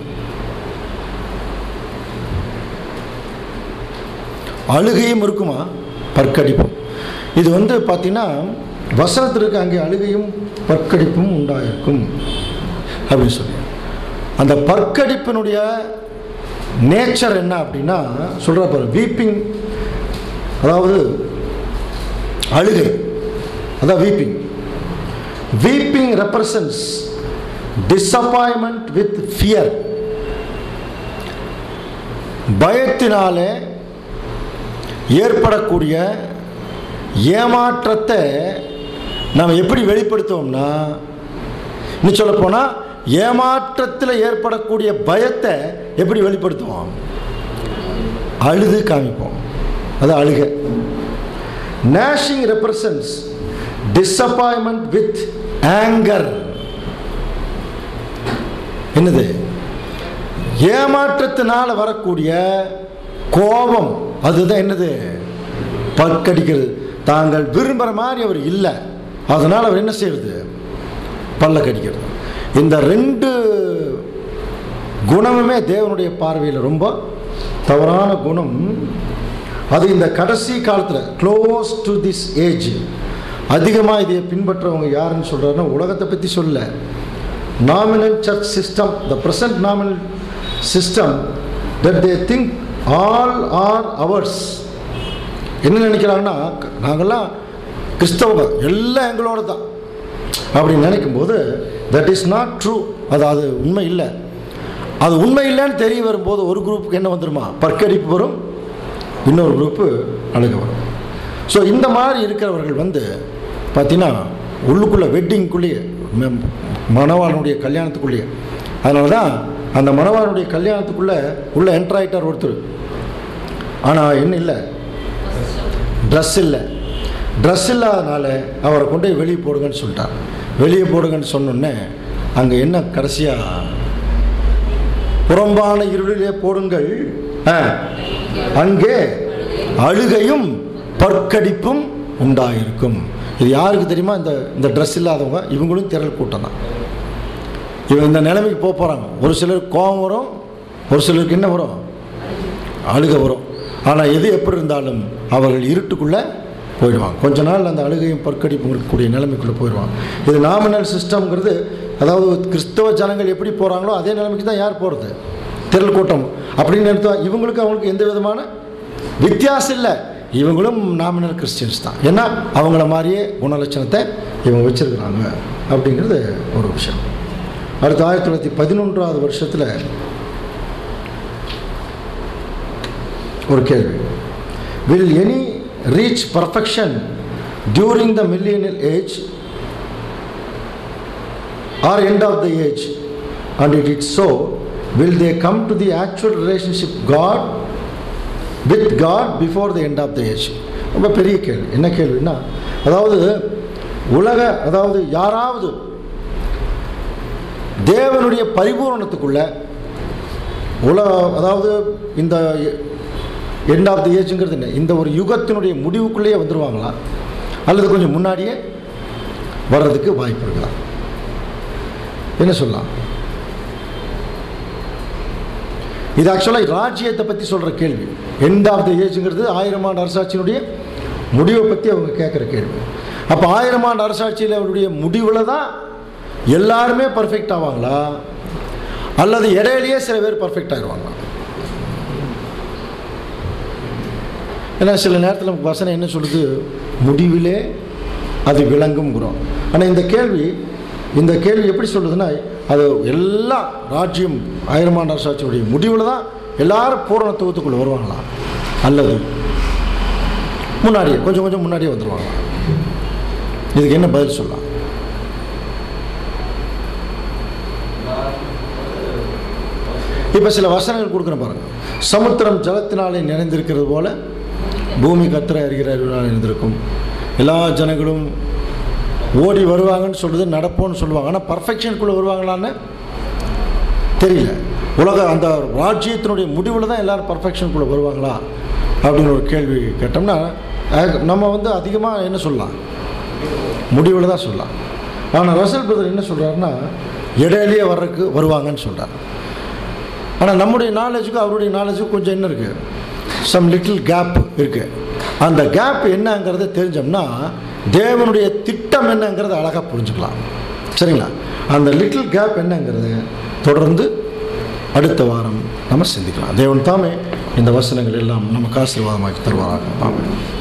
அழுகையும் இருக்குமா, பற்கடிப்பும். இது வந்து பார்த்தீங்கன்னா வசனத்திற்கு அங்கே அழுகையும் பற்கடிப்பும் உண்டாயிருக்கும் அப்படின்னு சொல்லி, அந்த பற்கடிப்பினுடைய நேச்சர் என்ன அப்படின்னா சொல்கிற பாரு. வீப்பிங் அதாவது அழுகை, அதான் weeping. Weeping represents disappointment with fear. பயத்தினாலே ஏற்படக்கூடிய ஏமாற்றத்தை நாம் எப்படி வெளிப்படுத்துவோம்னா, இன்னும் சொல்ல போனால் ஏமாற்றத்தில் ஏற்படக்கூடிய பயத்தை எப்படி வெளிப்படுத்துவோம்? அழுது காமிப்போம். அது அழுகை. gnashing represents disappointment with anger. என்னது? ஏமாற்றத்தினால் வரக்கூடிய கோபம். அதுதான் என்னது? பற்கடிக்கிறது. தாங்கள் விரும்புகிற மாதிரி அவர் இல்லை, அதனால் அவர் என்ன செய்யறது? பல்ல கடிக்கிறது. இந்த 2 குணமுமே தேவனுடைய பார்வையில் ரொம்ப தவறான குணம். அது இந்த கடைசி காலத்தில் க்ளோஸ் டு திஸ் ஏஜ் அதிகமாக இதை பின்பற்றவங்க யாருன்னு சொல்கிறாருன்னா, உலகத்தை பற்றி சொல்ல, nominal church system, the present nominal system, that they think all are ours. என்ன நினைக்கிறாங்கன்னா, நாங்கள்லாம் கிறிஸ்தவங்க, எல்லாம் எங்களோட தான் அப்படின்னு நினைக்கும்போது தட் இஸ் நாட் ட்ரூ. அது உண்மை இல்லை. அது உண்மை இல்லைன்னு தெரிய வரும்போது ஒரு குரூப்புக்கு என்ன வந்துருமா? பற்கடிப்பு வரும், இன்னொரு குரூப்பு அழுக வரும். ஸோ இந்த மாதிரி இருக்கிறவர்கள் வந்து பார்த்தீங்கன்னா உள்ளுக்குள்ளே வெட்டிங்குள்ளேயே, மணவாளனுடைய கல்யாணத்துக்குள்ளேயே. அதனால தான் அந்த மணவாளனுடைய கல்யாணத்துக்குள்ளே உள்ளே என்ட்ரு ஆகிட்டார் ஒருத்தர். ஆனால் என்ன இல்லை, ட்ரெஸ் இல்லை. ட்ரெஸ் இல்லாதனால அவரை கொண்டு போய் வெளியே போடுங்கன்னு சொல்லிட்டார். வெளியே போடுங்கன்னு சொன்னோன்னே அங்கே என்ன கடைசியாக, புறம்பான இருளிலே போடுங்கள், அங்கே அழுகையும் பற்கடிப்பும் உண்டாயிருக்கும். இது யாருக்கு தெரியுமா? இந்த ட்ரெஸ் இல்லாதவங்க, இவங்களும் திரள் கூட்டம் தான். இவங்க இந்த நிலைமைக்கு போக போகிறாங்க. ஒரு சிலருக்கு கோபம் வரும், ஒரு சிலருக்கு என்ன வரும், அழுகை வரும். ஆனால் எது எப்படி இருந்தாலும் அவர்கள் இருட்டுக்குள்ளே போயிடுவாங்க. கொஞ்ச நாள் அந்த அழுகையும் பற்கடிப்பும் இருக்கக்கூடிய நிலைமைக்குள்ளே போயிடுவாங்க. இது நாமினல் சிஸ்டம்ங்கிறது, அதாவது கிறிஸ்தவ ஜனங்கள் எப்படி போகிறாங்களோ அதே நிலைமைக்கு தான் யார் போகிறது, திரள் கூட்டம். அப்படின்னு நினைத்தா இவங்களுக்கு அவங்களுக்கு எந்த விதமான வித்தியாசம் இல்லை. இவங்களும் நாமினல் கிறிஸ்டியன்ஸ் தான். ஏன்னா அவங்கள மாதிரியே குணலட்சணத்தை இவங்க வச்சுருக்கிறாங்க அப்படிங்கிறது ஒரு விஷயம். அடுத்து 1911 வருஷத்தில் ஒரு கேள்வி. Will any reach perfection during the millennial age or end of the age? And it is so, will they come to the actual relationship with God before the end of the age? ரொம்ப பெரிய கேள்வி. என்ன கேள்வின்னா, அதாவது யாராவது தேவனுடைய பரிபூரணத்துக்குள்ள அதாவது இந்த எண்ட் ஆஃப் தி ஏஜ்ங்கிறது என்ன, இந்த ஒரு யுகத்தினுடைய முடிவுக்குள்ளேயே வந்துடுவாங்களா, அல்லது கொஞ்சம் முன்னாடியே வர்றதுக்கு வாய்ப்பு இருக்கலாம்? என்ன சொல்லலாம்? இது ஆக்சுவலாக ராஜ்யத்தை பற்றி சொல்கிற கேள்வி. எண்ட் ஆஃப் தி ஏஜ்ங்கிறது 1000 ஆண்டு அரசாட்சியினுடைய முடிவை பற்றி அவங்க கேட்குற கேள்வி. அப்போ 1000 ஆண்டு அரசாட்சியில் அவருடைய முடிவில் தான் எல்லாருமே பர்ஃபெக்ட் ஆவாங்களா, அல்லது இடையிலேயே சில பேர் பர்ஃபெக்ட் ஆகிடுவாங்களா? ஏன்னா சில நேரத்தில் நமக்கு வசனம் என்ன சொல்லுது, முடிவிலே அது விளங்கும்ங்கிறோம். ஆனால் இந்த கேள்வி எப்படி சொல்லுதுன்னா, அது எல்லா ராஜ்யம் 1000 ஆண்டு அரசாட்சியுடைய முடிவில் தான் எல்லாரும் பூரணத்துவத்துக்குள்ளே வருவாங்களா, அல்லது முன்னாடியே கொஞ்சம் முன்னாடியே வந்துடுவாங்களா? இதுக்கு என்ன பதில் சொல்லலாம்? இப்போ சில வசனங்கள் கொடுக்குறேன் பாருங்க. சமுத்திரம் ஜலத்தினாலே நிறைந்திருக்கிறது போல பூமி கர்த்தரை அறிகிற அறிவினால் நிறைந்திருக்கும். எல்லா ஜனங்களும் ஓடி வருவாங்கன்னு சொல்லுது, நடப்போன்னு சொல்லுவாங்க. ஆனால் பர்ஃபெக்ஷனுக்குள்ளே வருவாங்களான்னு தெரியல. அந்த ராஜ்யத்தினுடைய முடிவில் தான் எல்லோரும் பர்ஃபெக்ஷனுக்குள்ளே வருவாங்களா அப்படின்னு ஒரு கேள்வி கேட்டோம்னா, நம்ம அதிகமாக என்ன சொல்லலாம், முடிவில் தான் சொல்லலாம். ஆனால் ரசல் பிரதர் என்ன சொல்கிறாருன்னா, இடையிலேயே வருவாங்கன்னு சொல்கிறார். ஆனால் நம்முடைய நாலேஜுக்கும் அவருடைய நாலேஜுக்கும் கொஞ்சம் என்ன இருக்குது, சம் லிட்டில் கேப் இருக்குது. அந்த கேப் என்னங்கிறத தெரிஞ்சோம்னா தேவனுடைய திட்டம் என்னங்கிறத அழகாக புரிஞ்சுக்கலாம். சரிங்களா? அந்த லிட்டில் கேப் என்னங்கிறத தொடர்ந்து அடுத்த வாரம் நம்ம சிந்திக்கலாம். தேவன் தாமே இந்த வசனங்கள் எல்லாம் நமக்கு ஆசீர்வாதமாக்கி தருவாராக. ஆமென்.